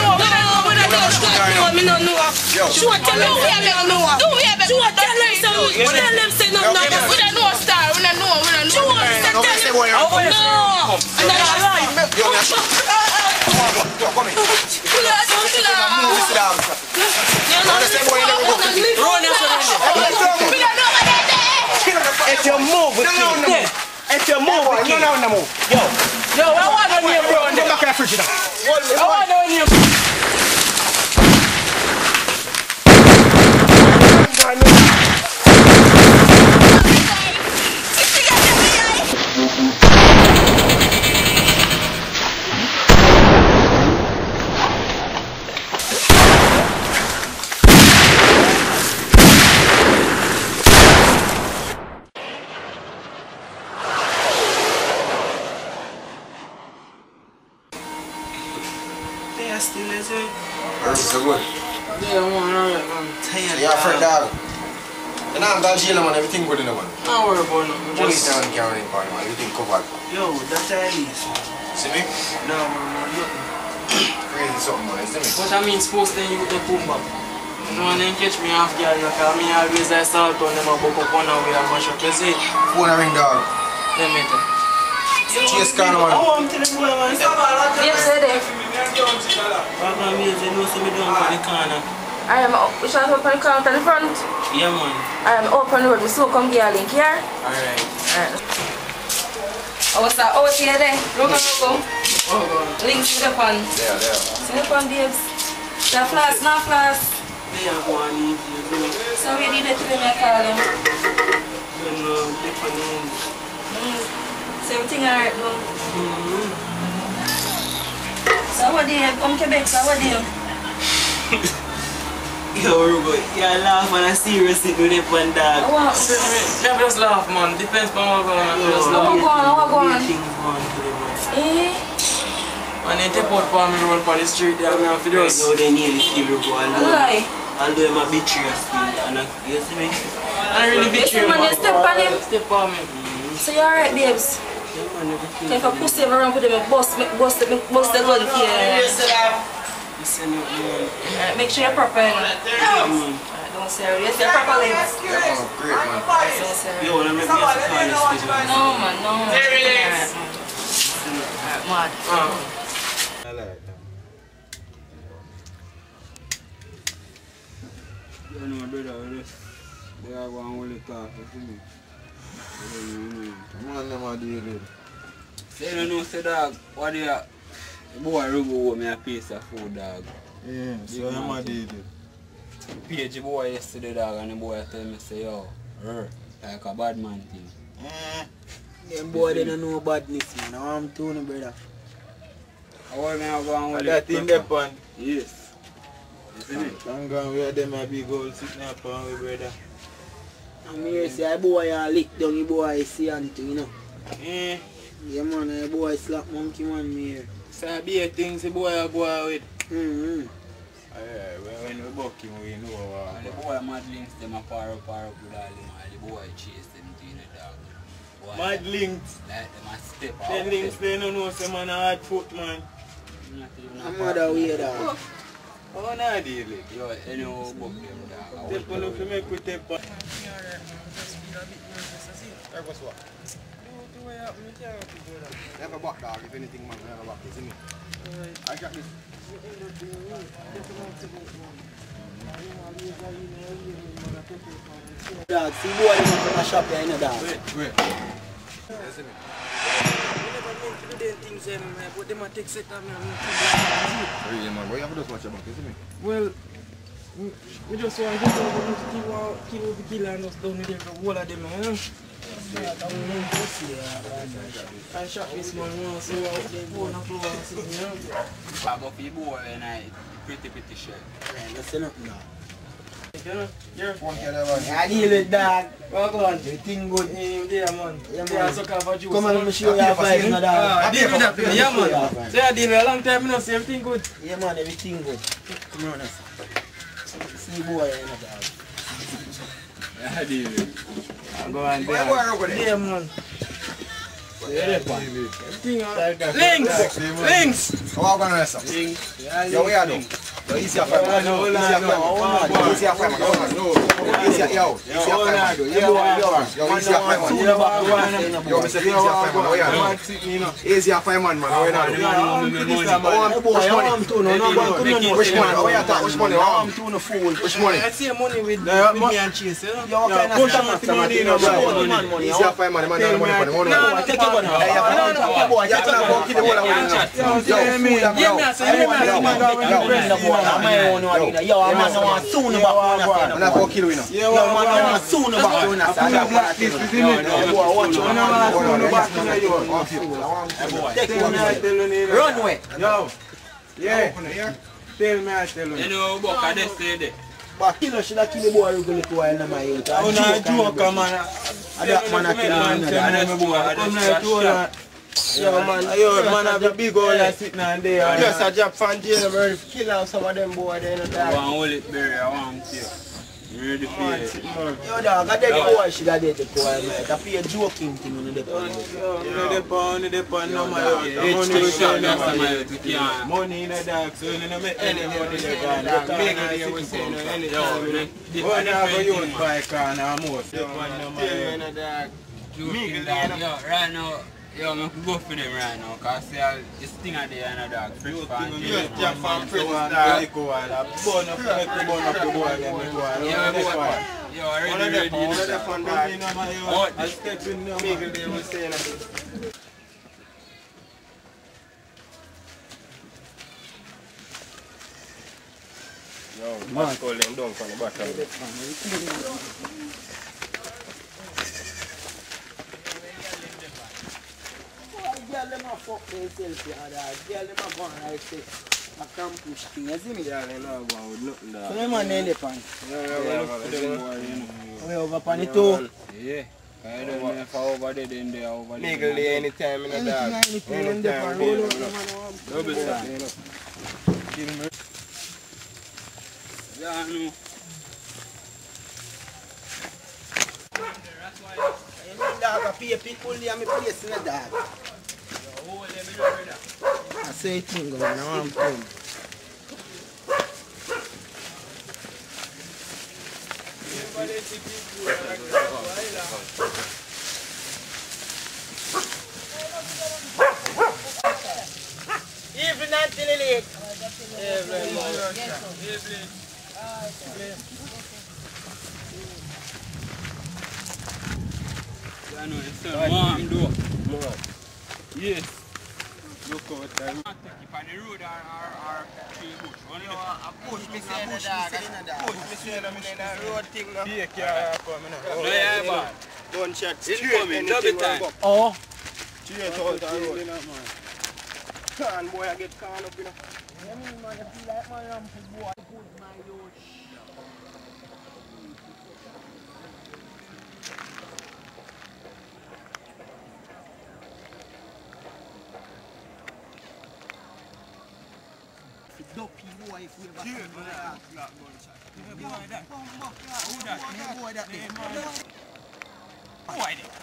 don't know. Sure, tell them we don't know. Sure, tell them so. We don't them say no. We don't know star. We don't know. Sure, tell them. No. Come in. If you move with me, if you move with me, yo, I want on you, bro. I want on you. Still is it? So good. Yeah, man, I'm tired. You're a friend, dog. And I'm going to jail, man. Everything good in the one. Don't worry about it. Police down carrying part, man. Everything covered. Yo, that's how it is. See me? No, man, nothing. Crazy something, man. See me? What I mean, suppose then you the boom back. No one then catch me half girl, because me always I start on them a buck up one away and mash up. You see? Phone a ring, dog. Let me tell you. Chase car, man. Oh, I'm telling you, man. Yes, sir. I am up. We shall open the counter in the front. Yeah, man. I am open the road. We still come gear link here. Alright. Oh, sir. Oh, see you there. Logo. Oh, God. Links to the fun. There. See the fun, babes. The flask, not flask. Yeah, go on, easy. So we did it to them, I call them. So everything alright, no? So what do you have? Come Quebec, so what do you have? Yo, Rubo, you laugh and I seriously do that one, dog. What? Never just laugh, man. Depends on what going on. Just laugh. What going on? Eh? And then take out for me run on the street there, I have to just... Now they nearly kill Rubo. I'll do him a betray still. And you see me? I really betray him. You step on him? Step on me. So you alright, babes? If I push them around with them, bust the gun here. Make sure you're proper. Don't say it. Yes, you're proper lips. Great, man. Yo, let me make me No, man, no. Mad. I like that. You know, brother, they are going to talk to me. Man, them are dealing. Say you know, say dog, what do you boy Rubo owe me a piece of food, dog. Yeah, so I'm a dealing. Page the boy yesterday, dog, and the boy tell me, say, yo, like a bad man thing. Them boy, they don't know badness, man. I'm Tony, brother. How are me going with that thing there, pan? Yes. Isn't it? I'm going where them a big old sitting up on me, brother. I'm here, say, a boy a lick down, the boy see anything, you know. Yeah, man, a boy slap monkey, man, me here. So I be a thing, the boy a go with. When we buck him, we know what. And the boy mad links them a par up with all them, and the boy chase them to the dog. Mad links? Like them a step out. Them links, they don't know some man a hard foot, man. I'm mother way, dog. Oh, not deal it. Yo, anyhow, buck them, dog. Step on up to make we step on. Never back, dog. If anything, man, never back. See me? I got this. Dog, see boy them from a shop there, you know, dog. Wait. See me? But them a take set of me. Really, man. Why you have to do so much about it? See me? Well, We just want to kill the killer and just down with the whole of them, you know? I shot this man once, so I phone up over and see, you know? But for the boy and I pretty shirt. Let's see nothing now. I deal with dog. Walk on. Everything good. Yeah, man. Come on, let me show you how five na dog. Deal with that, yeah, man. So I deal with a long time, you know, see everything good. Yeah, man, everything good. Come on, see boy, you know, dog. I deal with it. Go on, yeah, man. Links! How are we going to rest? Yo, we are doing. Yo, easy up, man. Easy up, man. Easy up, yo. Easy up, man. Yo, easy up, man. Yo, Mr. Easy up, man. How are you doing? Easy up, man. How are you doing? Which money? Which money? I'm doing a fool. Which money? I see money with me and Chase. Yo, push up the money, you know, bro. Easy up, man. Man, no, take it one. Yo, I'm not going to soon about I'm not going to kill you now. Yo, I'm not going to soon about run away. Yo, yeah. Tell me, I tell you. You know, what can they say there? But killer should have killed the boy who go to while in my youth. I'm not a joker, man. I don't want to kill him. Yo, man, have a big hole that sitting on there. Just a job from jail, bro. Kill out some of them boys, they know that. I want to hold it, Barry. I want to see. Ready for it. Yo, dog, I did the boy should have did the boy, man. I feel a joking thing on the depot. No money in the dark, so you don't make any money there. Make it we say no anytime. Boy, now go use bike car now more. In the dark. Right now, yo, I'm going to go for them right now, because this thing are there in the dog. Fresh pan. You just from Prince Star, go on. Burn up the boy again. Yo, already I'll step in now, Miguel, they will say nothing. Yo, man, call them down from the bottom. Girl, them a fuck themselves, yeah, dog. Girl, them a go on like this. I can push things, you see me? Yeah, they not go with nothing, dog. So them man in the pan. Yeah, look for them boy, you know. We over pan it too. Yeah. I don't know if I over there, then they are over there. Niggle there anytime in the dog. Anything in the pan, roll out the man. Double time. Kill me. Yeah, I know. You know, dog, I pay people there, me place in the dog. I say thing going on, I'm telling you. Evening until late. Evening. I know, it's a warm door. Yes. Look out there. Take it on the road or tree bush. I push me say in the dog. Push me say in the road thing now. Be a car coming now. No, yeah, man. Don't shot straight. Incoming, double time. Oh. Straight out the road. Can boy, I get caught up, you know. Yeah, man, I feel like my ramp is boy. Put my youth. Dopey boy, if we ever see that. Boy, that. Who that? Boy, that. Boy, that.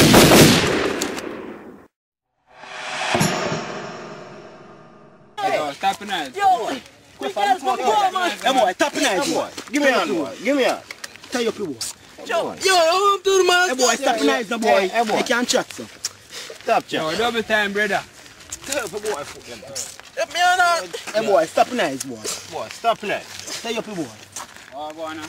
Yo, stop it now. Yo! Quick, let's go, man. Hey, boy, tap nice, boy. Give me a hand, boy. Give me a hand. Tie up your boy. Yo, I'm to the man. Hey, boy, stop nice, the boy. Hey, boy. You can't chat, so. Stop chat. Yo, double time, brother. Tell up your boy, foot them. Let me on. Hey, boy, stop nice, boy. Boy, stop nice. Tie up your boy. Oh, go on now.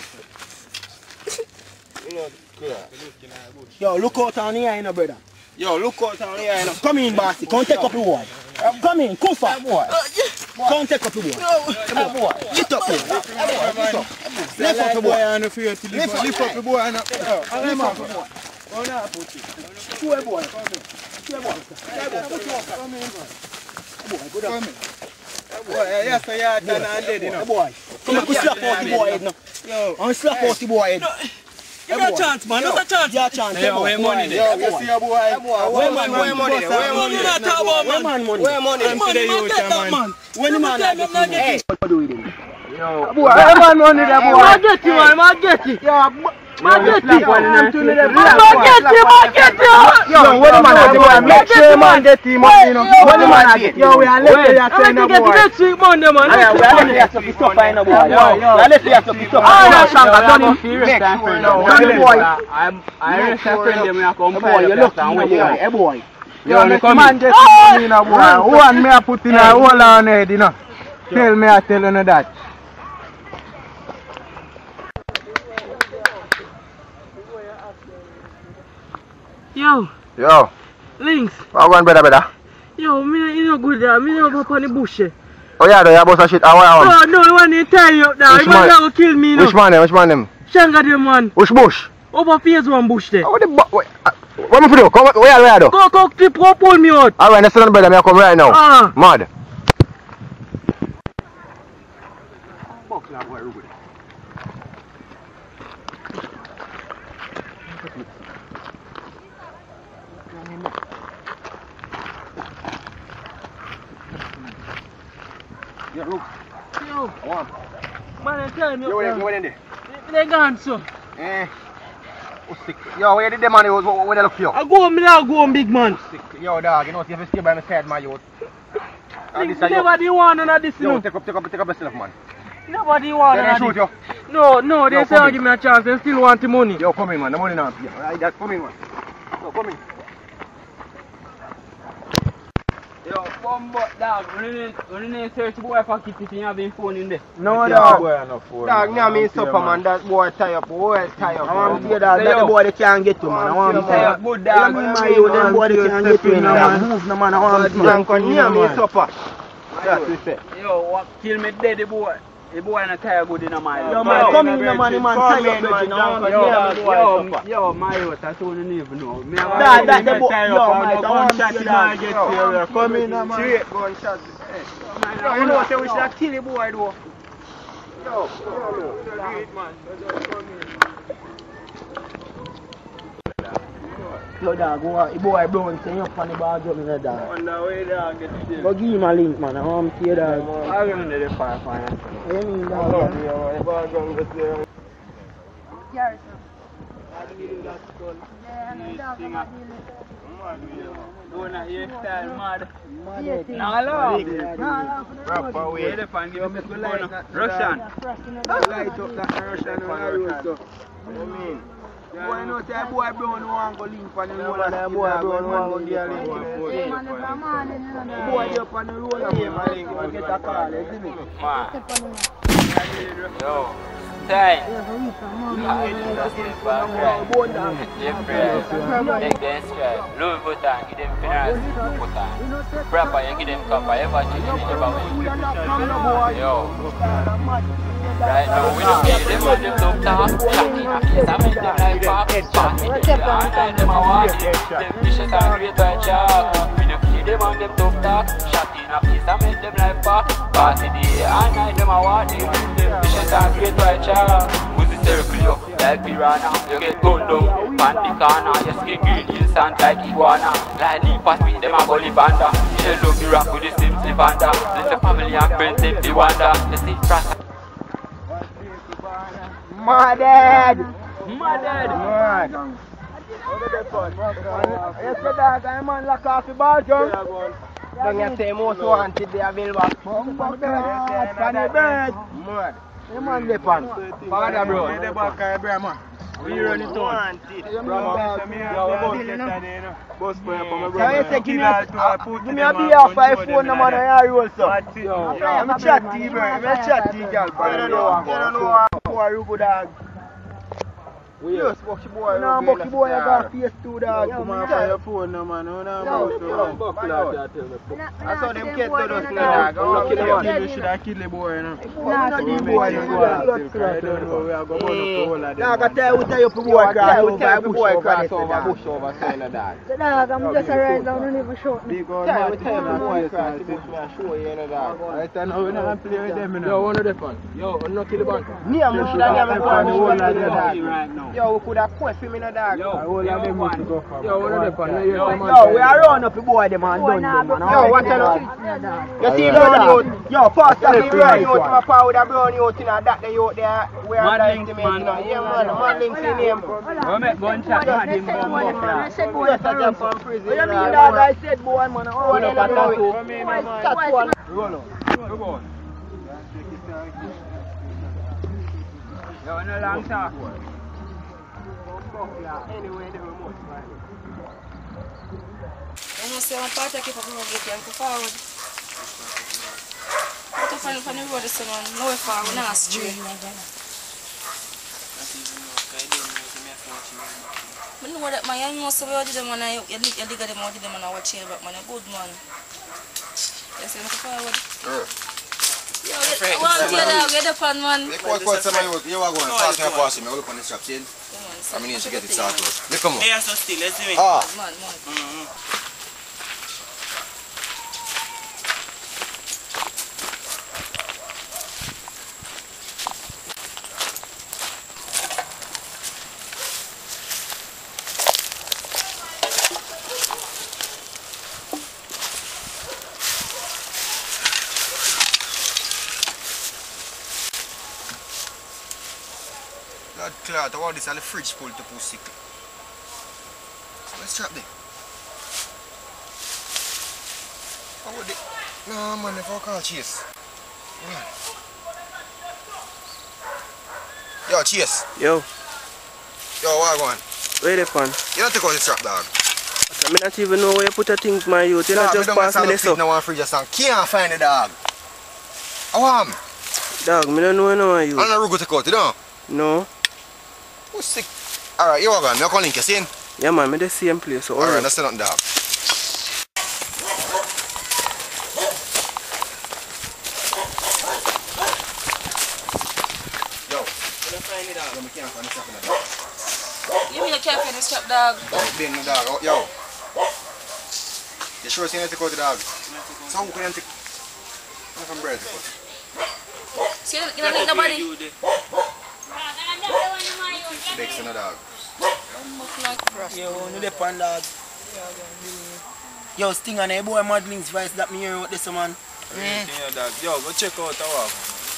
Yo, look out on the eye, no, brother. Yo, look out on the eye. Come in, bossy. Come take up your boy. Come in, Kufa. Boy. Come take up the boy. Lift up here. Lift up the boy. Lift up the boy. Lift up the boy. Yes, I had done and dead, you know. Boy, come and slap out the boy head now. I'm slap out the boy head. You got a chance, man. Not a chance. You got a chance. Yo, where money there? You see your boy? Where money? Where money? Where money? Not talk about man. Where money? I'm to the youth, man. When the man like this, hey, what do we do? Yo, boy, where money there, boy? I get you, man. I get you. Yo, I get you. I'm to the Yo, when the man like boy, make sure man get him up, you know. When the man like yo, we are left here saying no boy. I'm to get next week Monday, man. We are left here to be tough, I know, boy. Yo, we are left here to be tough. Oh, no, Shanga, don't him serious. I rest a friend them when I come boy, you look and when you are, eh boy. Yo, make man get him in a boy. Who want me a put in a hole on head, you know. Tell me I tell you that. Yo. Yo. Links. How going better? Yo, me no good there. Me no go up on the bush. Oh yeah, you bust a shit. How are you? Oh no, you want to tie you up there. You want to kill me now. Which man them? Which man them? Shanga them man. Which bush? Over phase one bush there. What me do? Come where do? Go clip, go pull me out. Alright, that's not brother. Me come right now. Mad. Yo, man, I'm telling you. Yo, where in there? They gone, so. Yo, where did the money when they look for you? I go home, now go home, big man. Yo, dog, you know, if you stay by my side, my youth. Nobody want none of this, yo, take up yourself, man. Nobody want none of this. They shoot you? No, they say give me a chance, they still want the money. Yo, come in, man, the money now. Alright, come in, man. Yo, come in. Yo, Bumbo, dog, when you search boy for kitty, you have his phone in there. No, dog. Dog, me and me supper, man. That boy tie up. Boy tie up. I want to be dog. That the boy they can't get to, man. I want to tie up. Good dog. My you, them boy they can't get to, man. Move, no, man. I want to man. Come near me supper. That's what we say. Yo, what kill me dead, the boy. The boy not tie good in a mile. Yo, man, come in, man. The man tie up, man. Yo, my youth, that's all you need to know. That the boy. Yo, man, I want to see that. Come in, man. Straight gunshot. Yo, you know, we should kill the boy, though. Yo, man. Yo, dog, the boy brown saying up on the bar jumping the dog. On the way, dog, get the go give him a link, man. I want to see that. I'm going to the fire. What do you mean, dog? The bar going to see. Yes, sir. Don't not your style, mad. No, proper way. The fan give me good like Russian. Light up that Russian on the road, so. What do you mean? Boy, no, that boy brown want to go link on the road. That boy brown want to get a link. Boy up on the road, and get a car, you see me? Yo. Time. Take them stride. Louis Vuitton, give them finance. Proper, you give them copper. Ever chicken, you never win. Yo. Right now, we don't get them on them top top. Shocking a face, I make them like pop. Party them, and them a want it. Them dishes and great white shark. We don't get them on them top top. Shocking a face, I make them like pop. Party day, and them a want it. Them dishes and great white shark. Who's the circle yo, like piranha. You get gunned down, pan the corner. You skin green instant like iguana. Like leapers with them a gully banda. You love the rock with the simply banda. Let the family and friends them the wonder. You see trust. Mad. Yes, the dog, I'm on lock off the ball, John. Don't you say most wanted they avail back. Funny bird. Mad. You man the pan. Father, bro. The back of the man. We run it on. Can you take me a beer off my phone number on your roll, sir? I'm a chatty, bro. I'm a chatty, girl. I don't know how you go dog. We just bucky boy. No, bucky boy, I got face too, dog. Come on for your phone now, man. That's how them kids do those dog. We should have killed the boy, you know. Nah, the boy, you know. We are going to nah, I can tell you the boy cry over, the boy cry over, bush over, say no dog. The dog, I'm just a ride down and never shot me. Big old man, tell the boy cry, show you, the dog. Right now, we don't play with them, you know. Yo, one of the fun. Yo, I'm not kill the band. Yeah, I'm should have never gone right now. Yo, we could have quit him in the dog. Yo, one of them to go for. Yo, one of the fun. Yo, we are running up the boy, the man done them, man. Yo, watch out. You see brown youth? Yo, first time you brown youth, my power with a brown youth, you know, that the youth there, we are underestimate, you know. Yeah, man links in him. We make gunshot, man, him bomb up, I said boy, I just from prison. What do you mean, dog? I said boy, man. Oh, we look at that too. Roll on. Go on. Yo, no long talk. Anyway, the remote, right? You know, say, I'm part of people who get you forward. But if I'm on the road, so man, no way forward, not straight. I know that my young most of them, when you dig at them out of them and I watch you back, man, a good man. You see, I'm forward. Yo, I want to get the pan, man. You are going fast and fast. I look on the shop, see? I mean, you should get it started. Look, come on. Hey, so still, let's do it. Man. Clout, I want this on the fridge full to push sick. So let's trap there. How would it? No man, if I call Chase. Yo, Chase. Yo. Yo, what going? Where the fun? You don't take out the strap, dog. I don't even know where you put the things, my youth. You not just pass me this up. No one fridge just can't find the dog. I want him. Dog, I don't know no you. I'm not going to take out, you know? No. Who's sick? Alright, you are going. I'm calling you, see? Yeah, man, I'm the same place. So alright, that's not dog. Yo. You can't find the strap, dog. You mean you can't find the strap, dog? Being the dog. Oh, yo. You sure you need to take out the dog? So who can you take? From bread to cut. See, you don't need nobody? Bex in the dog. Yo, no the pan dog. Yo, Sting and a boy Madling's voice that me hear out this man. Yo, go check out our.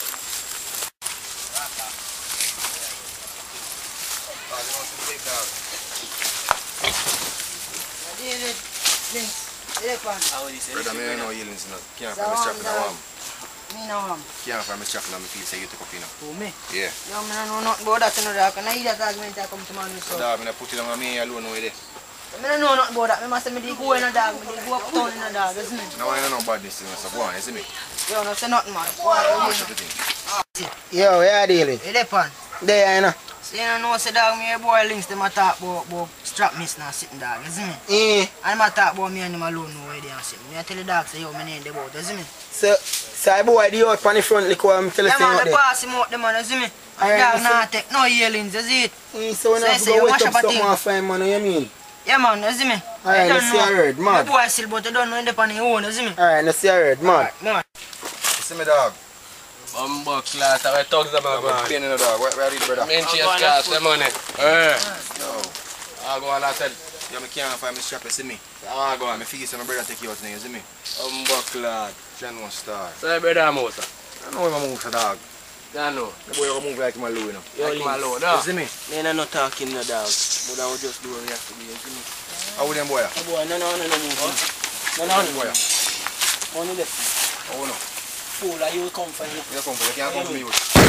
Brother, me know yellings not. Can't find me strapping a warm. Me no ham. Can't find me strapping and me feel say you take up in. Who me? Yeah. Yo, me no know nothing about that, you know, dog. And I hear that argument that come to man with so. Dog, me put it on me alone over there. I don't know nothing about that. I must say, I go in a dog, I go uptown in a dog, isn't it? No, I don't know about this thing, so go on, you see me? Yo, no say nothing, man. Mash up the thing. Yo, where are you dealing? Hey, Depan. There, you know. So, you know, say dog, me a boy links, them a talk about strap miss now sitting dog, isn't it? And them a talk about me and them alone know where they are sitting. Me I tell the dog, say, yo, my name the boat, isn't it? So I boy the out on the front, like what I'm telling you. Yeah, man, they pass him out, the man, isn't it? And dog not take no yellings, is it? So when I go wait up something off fine, man, you mean? Yeah, man, you see me? Alright, let's see I heard, man. The boy still, but you don't know in the pan your own, you see me? Alright, let's see I heard, man. Man. You see me, dog? Class, I talk to them about pain in the dog. Where are you, brother? Main chase class, the money. Yo. I go on, I said. Yo, me can't find my strap, you see me? I go on. Me feel my brother take you out now, you see me? Class. Gen 1 star. So your brother move, sir? I know him a move, dog. I know. The boy will move like him alone, you know. Like him alone, no? You see me? Me I'm not talking no dog. But I will just do what we have to do, you see me? How would them boy? The boy, no move. No, boy. Only left. Oh, no. Fool, you come for you. You come for you, can't come for me.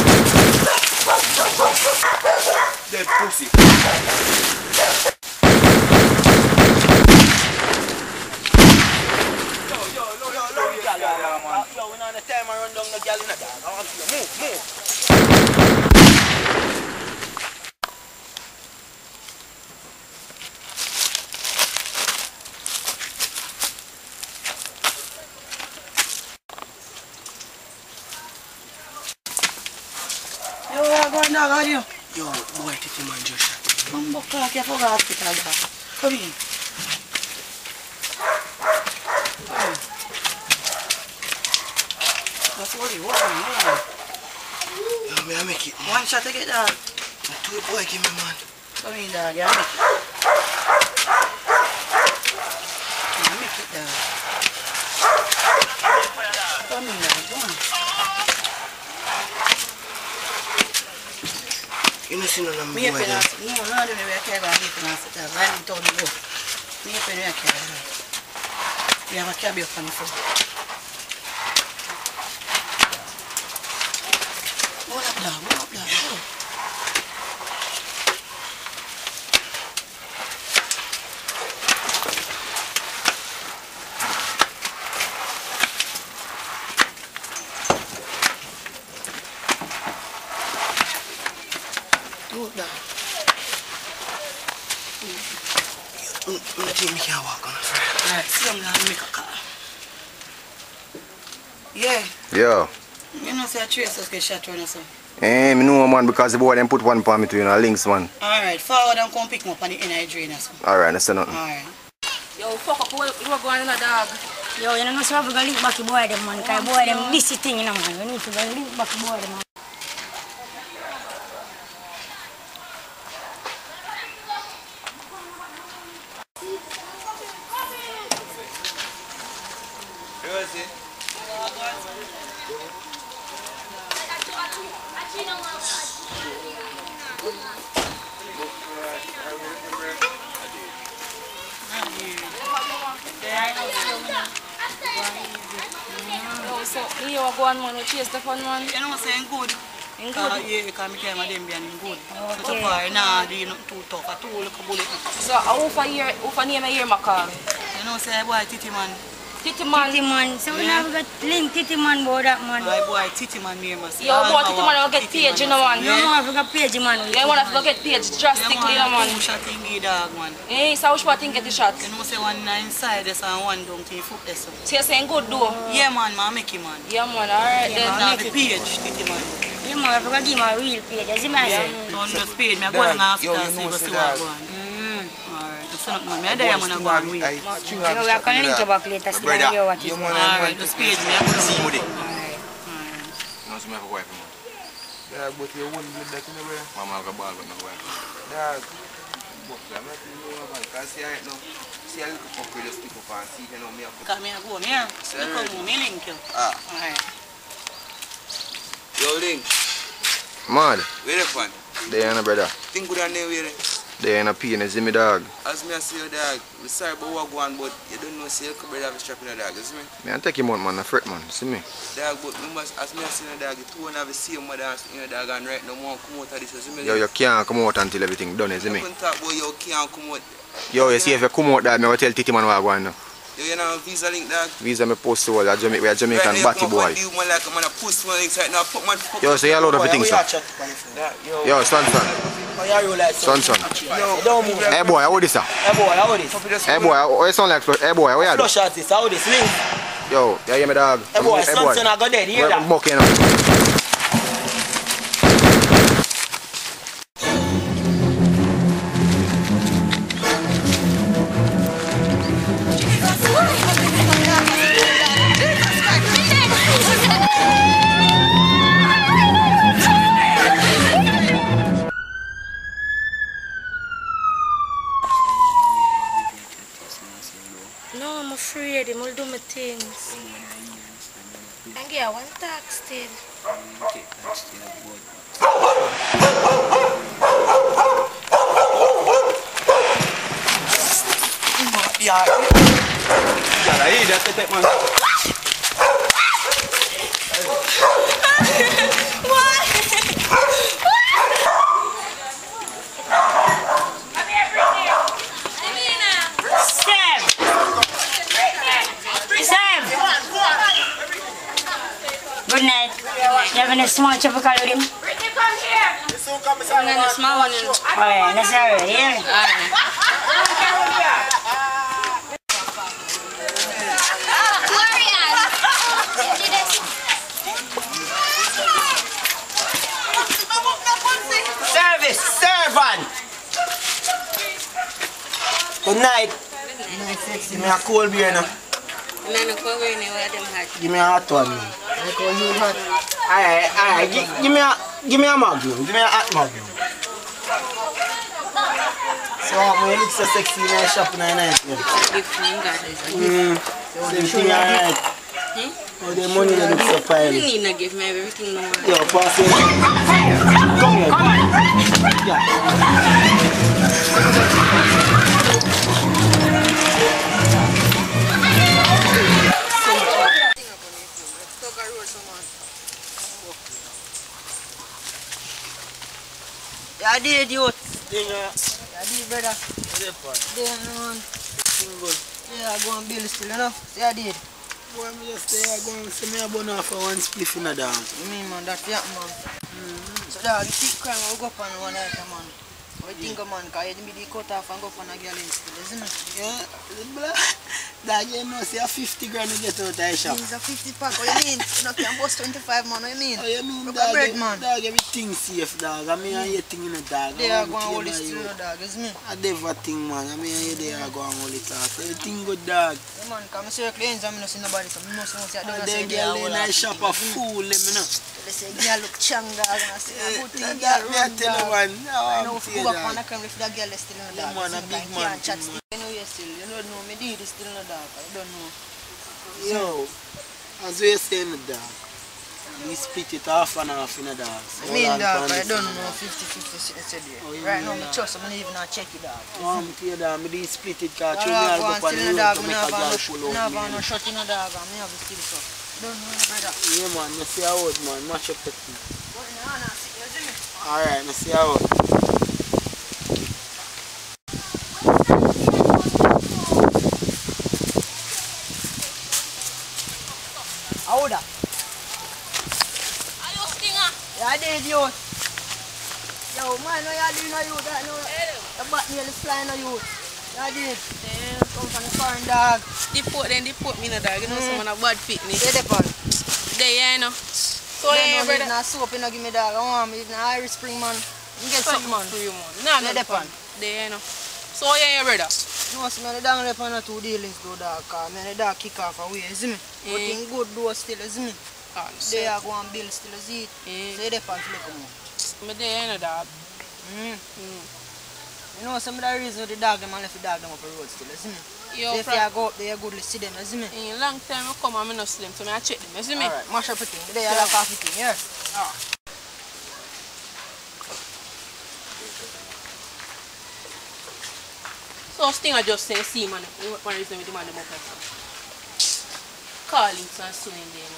Dead pussy. Yo, we not the time I run down the girl in the dog. I want you to move. dog, how are you? Yo, boy, Titi man just shot. I'm back like you forgot hospital, dog. Come in. What's worry? Hold on. Yo, may I make it, man? One shot to get dog. Two boy, give me, man. Come in, dog. You make it. You make it, dog. Come in, dog. Come on. You know, see none of Me boy pen there. as no, no do me care about me pen as that. I need to go. Me pen me care. We have a cab up on the phone. What up there? Me can't walk on it. Alright, see I'm gonna make a car. Yeah. Yo. You know say a trace us get shot run or something. Eh, me know man because the boy them put one palm between our links man. Alright, forward and come pick me up on the NI drain or something. Alright, that's nothing. Alright. Yo, fuck up, you are going on a dog. Yo, you know so we go link back the boy them man, cause boy them this thing you know man. We need to go link back the boy them man. So, you are going man, we chase the fun man. You know saying good. In good? Yeah, because I came with them being good. So far, nah, they not too tough at all, look a bullet. So, who for name a year Macam? You know say boy Titi man. Titi man. Titi man. So we never got link Titi man about that man. My boy Titi man name us. Yo, boy Titi man will get page, you know man. You want to get page man. You want to get page drastically, you know man. Shot thingy dog man. Eh, so which part thing get the shot? You know say one inside this and one down to your foot there so. So you're saying good though? Yeah man, I make it man. Yeah man, alright then. Yeah, man, the page Titi man. You man, I forgot give him a real page, as you Yeah, on the page, me I go in the hospital see what going. So man, I there man I go and wait. We can link you back later, still and hear what is going on. Alright, the page me I go see with it. No, so I have a wife. Yeah, but you wouldn't get that in the way. Mama have a ball with no wife. Yeah. I'm not know man, because see right now, see a little puppy just stick up and see you know me have to. Come here, go here. You come home, me link you. Alright. Yo Link, Mad. where the fun? They ain't a brother. Think good on there where They ain't a pain, it's me dog. as me I see your dog, I'm sorry about what go on, but you don't know say your brother have a strap in a dog, you see me? Me and take him out man, a fret man, see me? Dog, but remember, as me I see your dog, you two have the same mother as your dog and right now one come out of this, you see me? Yo, you can't come out until everything done, you see me? You talk about you can't come out. Yo, you see if you come out that, me will tell Titi man what I go on now. Yo, you know Visa Link dog? Visa me post to all, we are Jamaican batty boy. You man like a man a post one link right now, put man fuck. Yo, so you load everything, sir. Yo, son. Son. Hey boy, how this, sir? Hey boy, how this? Hey boy, how you sound like? Hey boy, how you do? Flush out this, how this? Link. Yo, you hear me dog? Hey boy, son, I got dead, hear that? Bucky now. No, I'm afraid him will do my things. And yeah, one talk still. Yeah. Yeah, that's the man. Good night. You having a small tropical with him? Brittany, come here. I'm gonna small one. Alright, that's alright, yeah? Good night. Give me a cold beer now. I'm not going anywhere, them hot. Give me a hot one. Alright, give me a Magnum. Give me a hot Magnum. So when you look so sexy in the shop in the night. Same thing, alright. Oh, the money that looks so fine. You need to give me everything no more. Yo, pass it. Come here. Yeah, I did, youth. Yeah, I did, brother. Good. Yeah, I go and build still enough. Yeah, I did. Boy, I'm just there going to see me a bun off for one spliff in a dog. You mean, man, that's yeah, man. So, dog, you keep crying, we'll go up on one item, man. What you think, man? Because you didn't be cut off and go up on a girl in still, isn't it? Yeah, dog, you know, see a 50 grand to get out of the shop. It's a 50 pack, what you mean? You know, can bust 25, man, what you mean? Oh, you mean, look dog, at bread, man. Dog, everything safe, dog. I mean, I thing in the dog. They are going to hold it still, dog, isn't it? I never think, man. I mean, they are going to hold it off. Everything good, dog. Yeah, man, because I circle ends and I don't see nobody, so I know someone say I don't say they are in the shop a fool, them, you know. They say, girl look chang, dog, and I say, a good thing, That girl me I run, tell you, dog. man. I know I'm if you go back dog. on the camera, if that girl is still in the dog, man, a big man. can't chat still. You know you still, you don't know, me did is still in the dog, I don't know. Yo, as we say in the dog, we split it half and half in the dog. I mean, dog, I don't know 50-50 said there. Right now, I trust, I'm even not check it, dog. I'm here, dog. I did split it because I you know go I'll go and on still in the the dog, road to I make a girl have pull no out me. shot in the dog, and I have it still so. Don't know, brother. Yeah, man, you see how old, man. Match up the thing. But no, no, see, you see me? Alright, you see how old. How old? Are you stinger? Yeah, I did, you. Yo, man, no, you did no youth right now. The bat nearly flying no youth. Yeah, I did. Damn, come from the foreign dog. Deport me no dog. You know someone a bad picnic. They depend. They, you know. So, yeah, brother. Not soap, you know, give me dog. I want me, Irish Spring, man. You get something, man. For you, man. No, They depend. They, you know. So, yeah, brother. No, see, me the dog left on the two dealings go dog, cause me the dog kick off away, you see me? But in good do still, you see me? They are going to build still, you see it? So you depend to look more. Me there, you know, dog. You know, some of the reason the dog them and left the dog them up the road still, you see me? Yo, if you go up there, you good to see them, you see me? In a long time I come and I no slim, so I check them, you see me? Alright, mash up the thing. They are like half the thing, yeah? So Stinger just say, see man, one reason we demand them up here. Callings and sewing there.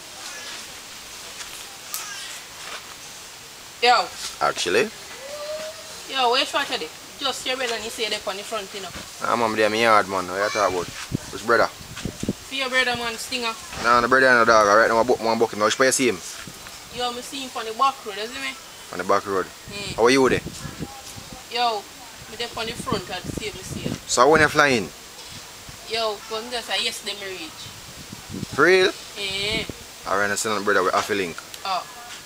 Yo. Actually? Yo, where you try today? Just your brother and you say they're on the front, you know. I'm on there, my yard, man. What you talk about? Which brother? For your brother, man, Stinger. No, the brother and the dog. Right now, I'm bucking. Which place you see him? Yo, I see him on the back road, you see me? On the back road. Yeah. How are you there? Yo, I'm there on the front and see him. So when you flying? Yo, but just say yes, them reach. For real? Yeah. Alright, I send the brother with half a link. Oh.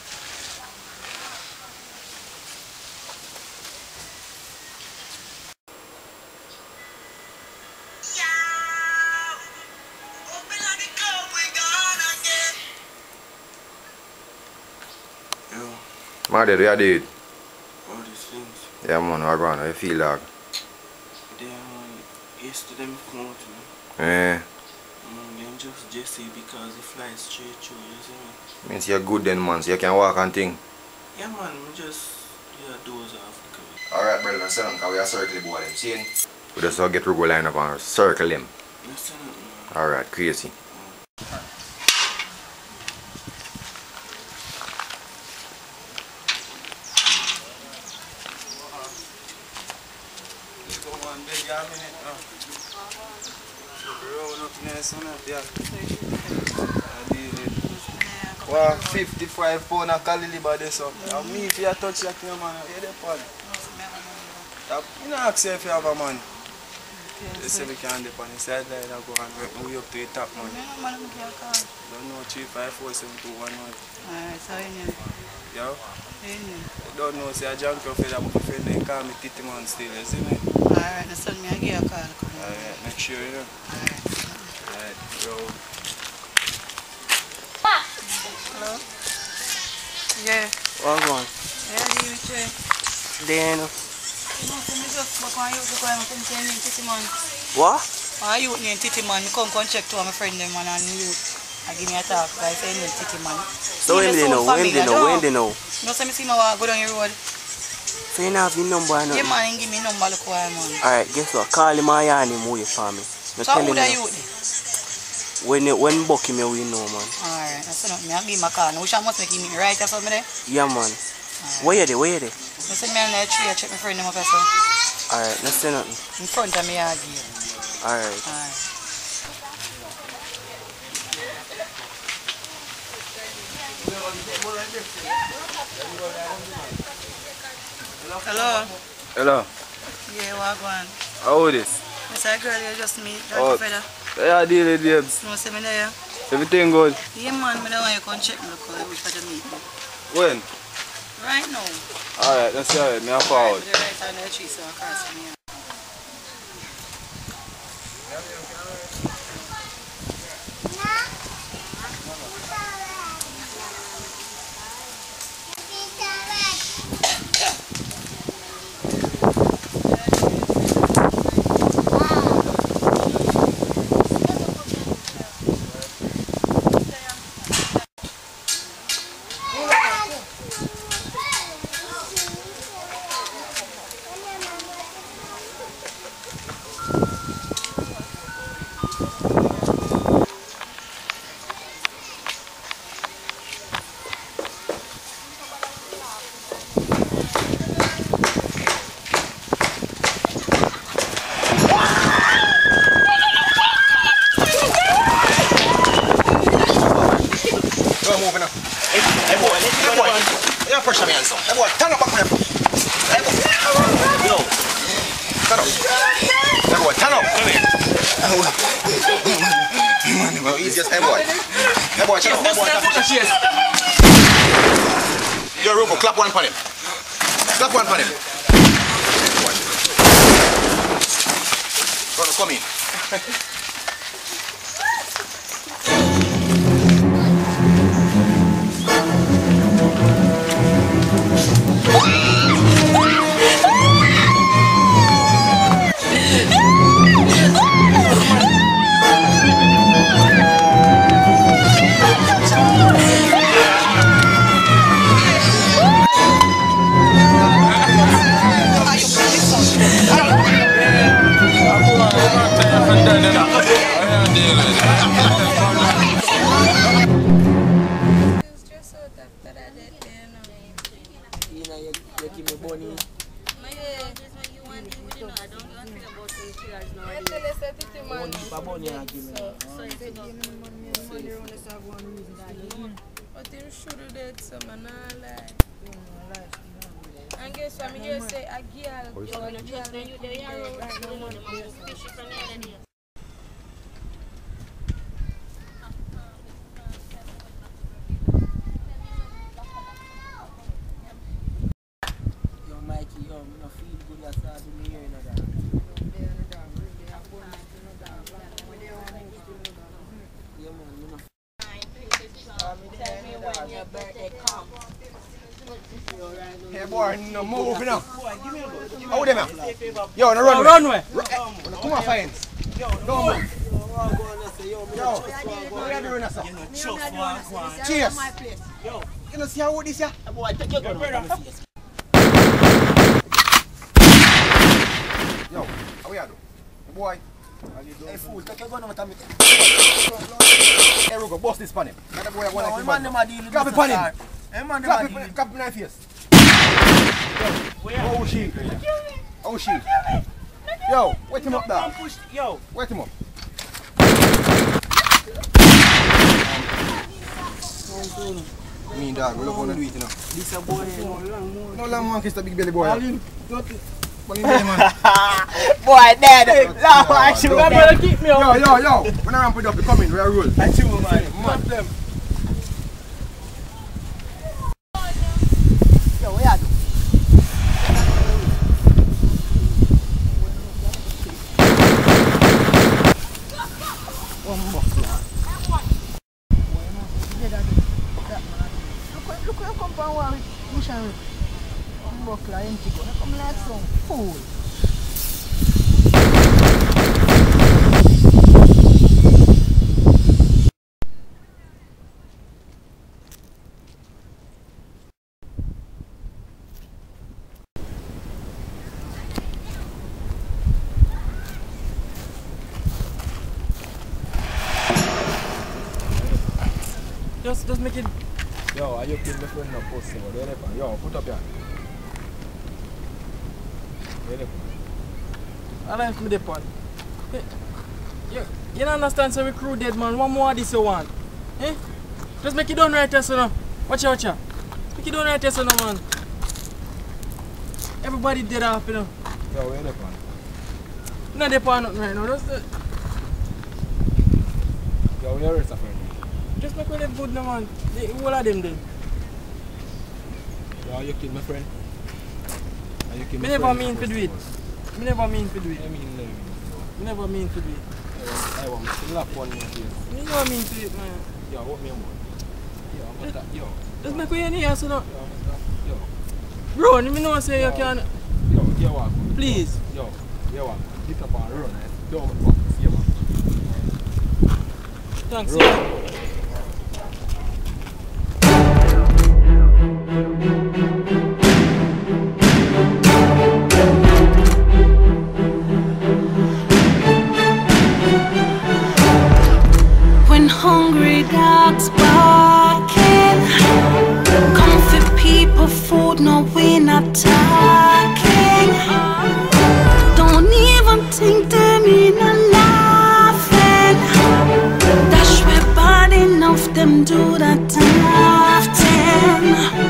My dad, what you did? All these things. Yeah, man, how you How you feel, dog? They yesterday me come out, man. Yeah. Then just Jesse because he flies straight through, you see me? Means you're good then, man, so you can walk and thing. Yeah, man, me just doze off. Alright, brother, let's send him because we are circle the boy. See him? We just get to go line up and circle him. Alright, crazy. Wow, 55 pounds of Kalili body so. And me if you touch that thing, man, you the pod. You don't ask if you have a man. They say we can depend on the sideline and go and work my way up to the top, man. Don't know 3547211. Alright, so you know. Yo? You don't know, say a junk of it, but if you call me Titty Man still, you see me? Alright, so me I give you a call. Alright, make sure you know. Alright, roll. Hello? Yeah. What's going on? Yeah, deal with you. Then. No, so me just go and use the coin and say name Titty Man. What? I use name Titty Man. Me come check to my friend them and you. I give me a talk. I say name Titty Man. So when they know? When they know? No, so me see my go down your road. So you have your number or nothing? Yeah, man, give me number look why, man. Alright, guess what? Call him and yarn him wait for me. So who that you? When Bucky me we know, man. Alright, that's enough. Me I give him a call. Now, which I must make him right or something there? Yeah, man. Where you there? Where you there? I said me on the tree. I check my friend them up so. Alright, let's say nothing. In front of me, I give. Alright. Alright. Hello. Hello. Yeah, what going? How old is? Yes, I girl, you just me. Oh, Feather. yeah, deal with babes. No, see me there. Everything good? Yeah, man, me don't want you to come check me look which for the meet me. When? Right now. Alright, that's alright. Me a forward. You're right on the tree, so I can't see me. Pressure me on some. Hey boy, turn up back on your foot. Hey boy. Yo. Turn up. Hey boy, turn up. Man, easiest. Hey boy. Hey boy, turn up. Hey boy, turn up. Yo, Rubo, clap one for him. Clap one for him. Brother, come in. But you should do that, so man, I lie. And guess what? I hear say a girl. Yo, Mikey, yo, me no feel good as I do me here, you know that. Yeah, man, me no. Tell me when your birthday comes. Hey boy, no move now. How them now? Yo, no run. Runway. Come on, fines. Yo, no move. Yo, what are you doing, sir? Cheers. Yo, you know see how this here? Boy, take your gun. Yo, how you do? Boy. Hey fool, take your gun over me. Hey Rugo, boss this pan him. That boy want to man them a deal with. Clap it pan him. Hey man, them a deal. Clap him in the face. Oh she. Oh she. Yo, wait him up there. Yo, wait him up. Mean dog, we don't want to do it, you know. This a boy, no long man kiss the big belly boy. Boy, dead. brother, keep me on. Yo. When I ramp it up, you come in, we are roll. I chew, man. Them. Yo, where are you? empty gun. Come like some fool. Just make it. Yo, are you kidding me friend no pussy? Yo, put up your hand. I like me the pot. You don't understand, so we crew dead man. One more of this you want. Eh? Just make it done right there, so now. Watch out. Make it done right there, so now, man. Everybody dead off, you know. Yo, where the pan? Not the pan nothing right now. Just Yo, where is the friend? Just make me live good now, man. The whole of them then. Yo, are you kidding my friend? Are you kidding Me my never friend? mean to do it. Me never mean to do it. I mean, Me never mean to do it. I want to slap one more here. Me never mean to do it, man. Yo, what me want? Yo, Just make me in here, so now. Yo. Bro, me know say you can. Yo, walk. Please. Yo, walk. Lift up and run. Don't walk. Yo, walk. Thanks. Run. When hungry dogs barking, come for people, food, no we not talking. Don't even think them in a laughing. Dash where bad enough them do that often.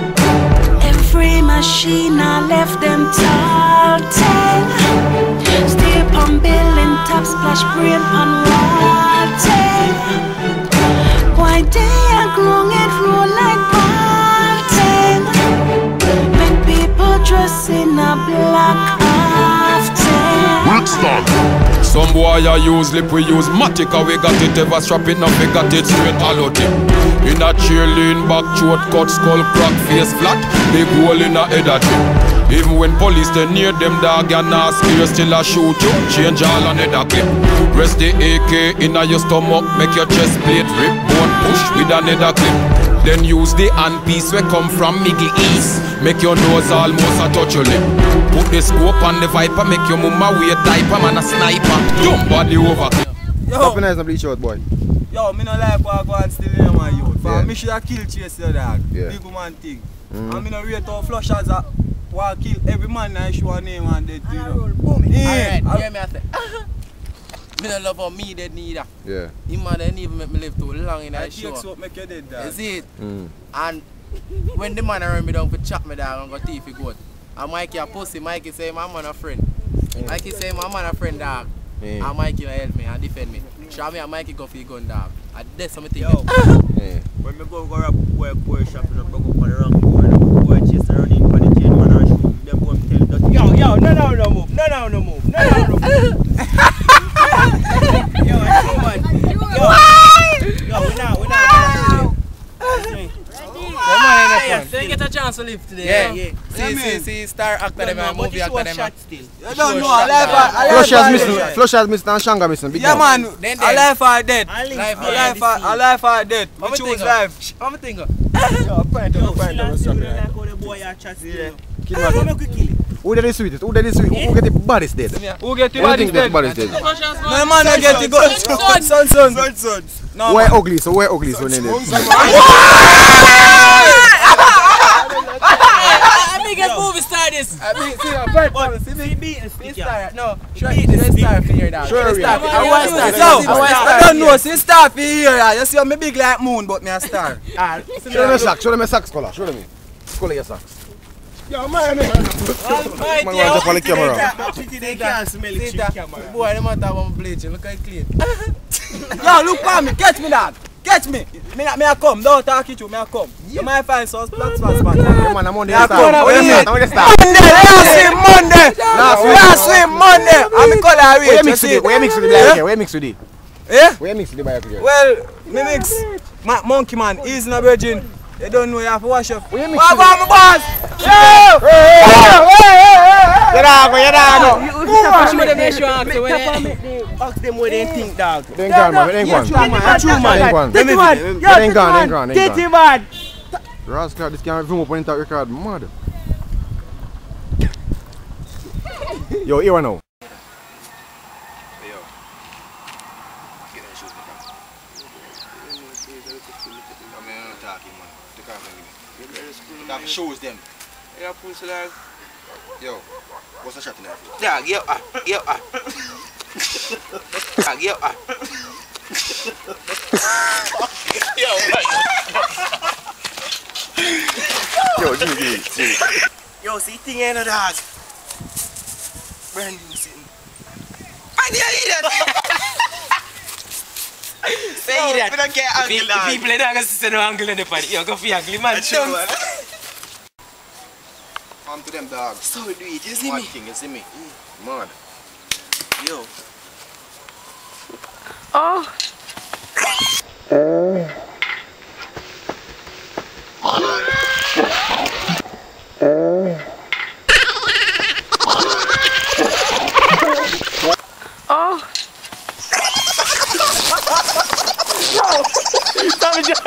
Every machine I left them tartan. Stay on building top splash brain on water. Why they are growing it roll like parting. Make people dress in a black after. Some boy I use lip, we use matic, we got it, ever strap it, now we got it straight hollow tip. In a chair lean back, throat cut, skull crack, face flat, big hole in a head a trip. Even when police they near them dog and not scare, still a shoot you, change all another clip. Rest the AK in a your stomach, make your chest plate rip, bone push with another clip. Then use the handpiece we come from Middle East, make your nose almost a touch your lip. Put the scope on the viper, make your mama wear diaper, man a sniper. Dumb body over. Stop nice and bleach out, boy. Yo, me no like what go and still in my youth. For me should have killed chase your dog. Big woman thing. And me no rate how flush as a want kill every man I show a name and dead, you know. Alright, hear me I say. Me no love how me dead neither. Yeah. Him man didn't even make me live too long in that show. I take so make you dead, dog. You see it? And when the man around me down for chop me dog and go thief it good. And Mikey a pussy, Mikey say my man a friend. Mikey say my man a friend dog. And Mikey help me and defend me. Show me and Mikey go for your gun dog. And that's something. Yo, when me go rob boy shop and go up on the wrong boy chase around him for the chain man and shoot them boy tell that. Yo, no move. No move. Yo, man. Yo, we not. They get a chance to live today. Yeah. See, star actor them and movie actor them. I don't know. Flush has missed and Shanga missing. Yeah, man. Alive or dead? Alive or dead? We choose life. What me think? Yo, find Who did the sweetest? Who get the baddest dead? Who get the baddest dead? No man, I get the good. Son. No, we're ugly, so we're ugly, so name it. Let me get movie star this. No, star for here now. I don't know, see star for here. You see, I'm big like moon, but me a star. Show them a socks color. Show them. Color your socks. Yo, man. Man, watch up on the camera. They can't smell it. Boy, they might have one bleaching. Look how it clean. Yo, look for me. Catch me, dog. Catch me. Me a come. Don't talk it to me. I come. You might find some black spots. Man, I'm on the start. Last week, Monday. I'm in color. Where mix with the black? Where mix with the? Eh? Where mix with the black? Well, me mix. Monkey man, he's in a virgin. You don't know you have to wash up. What you mean? What about my boss? Yo! You dog. Ask them what they think, dog. They ain't gone, man. They ain't gone. They ain't gone. Get him, man. Rascal, this can't zoom up on that record. Mad. Yo, here now. Shows them. Yeah, pussy dog. Yo, what's the shot in there? Dog, yo, Dog, yo, Yo, Jimmy. Yo, see thing ain't no dog. Brand new sitting. Man, you idiot! Say that. We don't care angle, dog. People don't gonna see no angle in the party. Yo, go for your angle, man. Come to them, dog. So we do it, you see me? You see me? Mad. Yo. Oh. Oh. Stop it,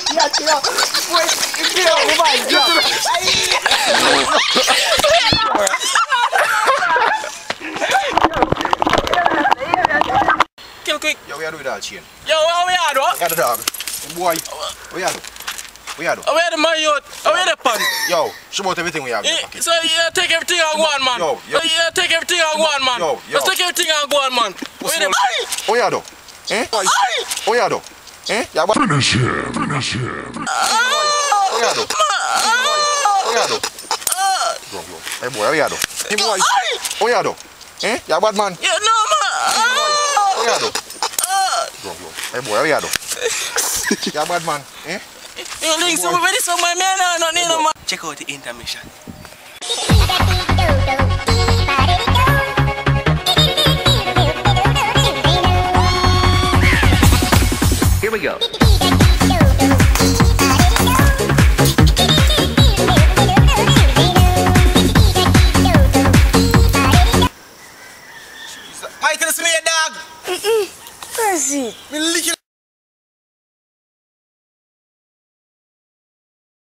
Kill quick. Yo, we are doing that chain. Yo, what we are doing? Got the dog. Boy, we are doing. We are doing. Where the man youth? Where the pan? Yo, show about everything we have. So you take everything and go on, man. Yo. You take everything and go on, man. Let's take everything and go on, man. Where the Oh, yeah, though. Eh? Oh, yeah, though. Eh? Yeah, but finish him. Oh, yeah, though. Oh, yeah, though. Go. Hey, boy, oh, yeah, though. Hey, boy. Oh, yeah, though. Eh? Yeah, bad man. Yeah, no, man. Oh, yeah, though. Go. Hey, boy, oh, yeah, though. Yeah, bad man. Eh? Yo, links over ready, so my man, not need no man. Check out the intermission.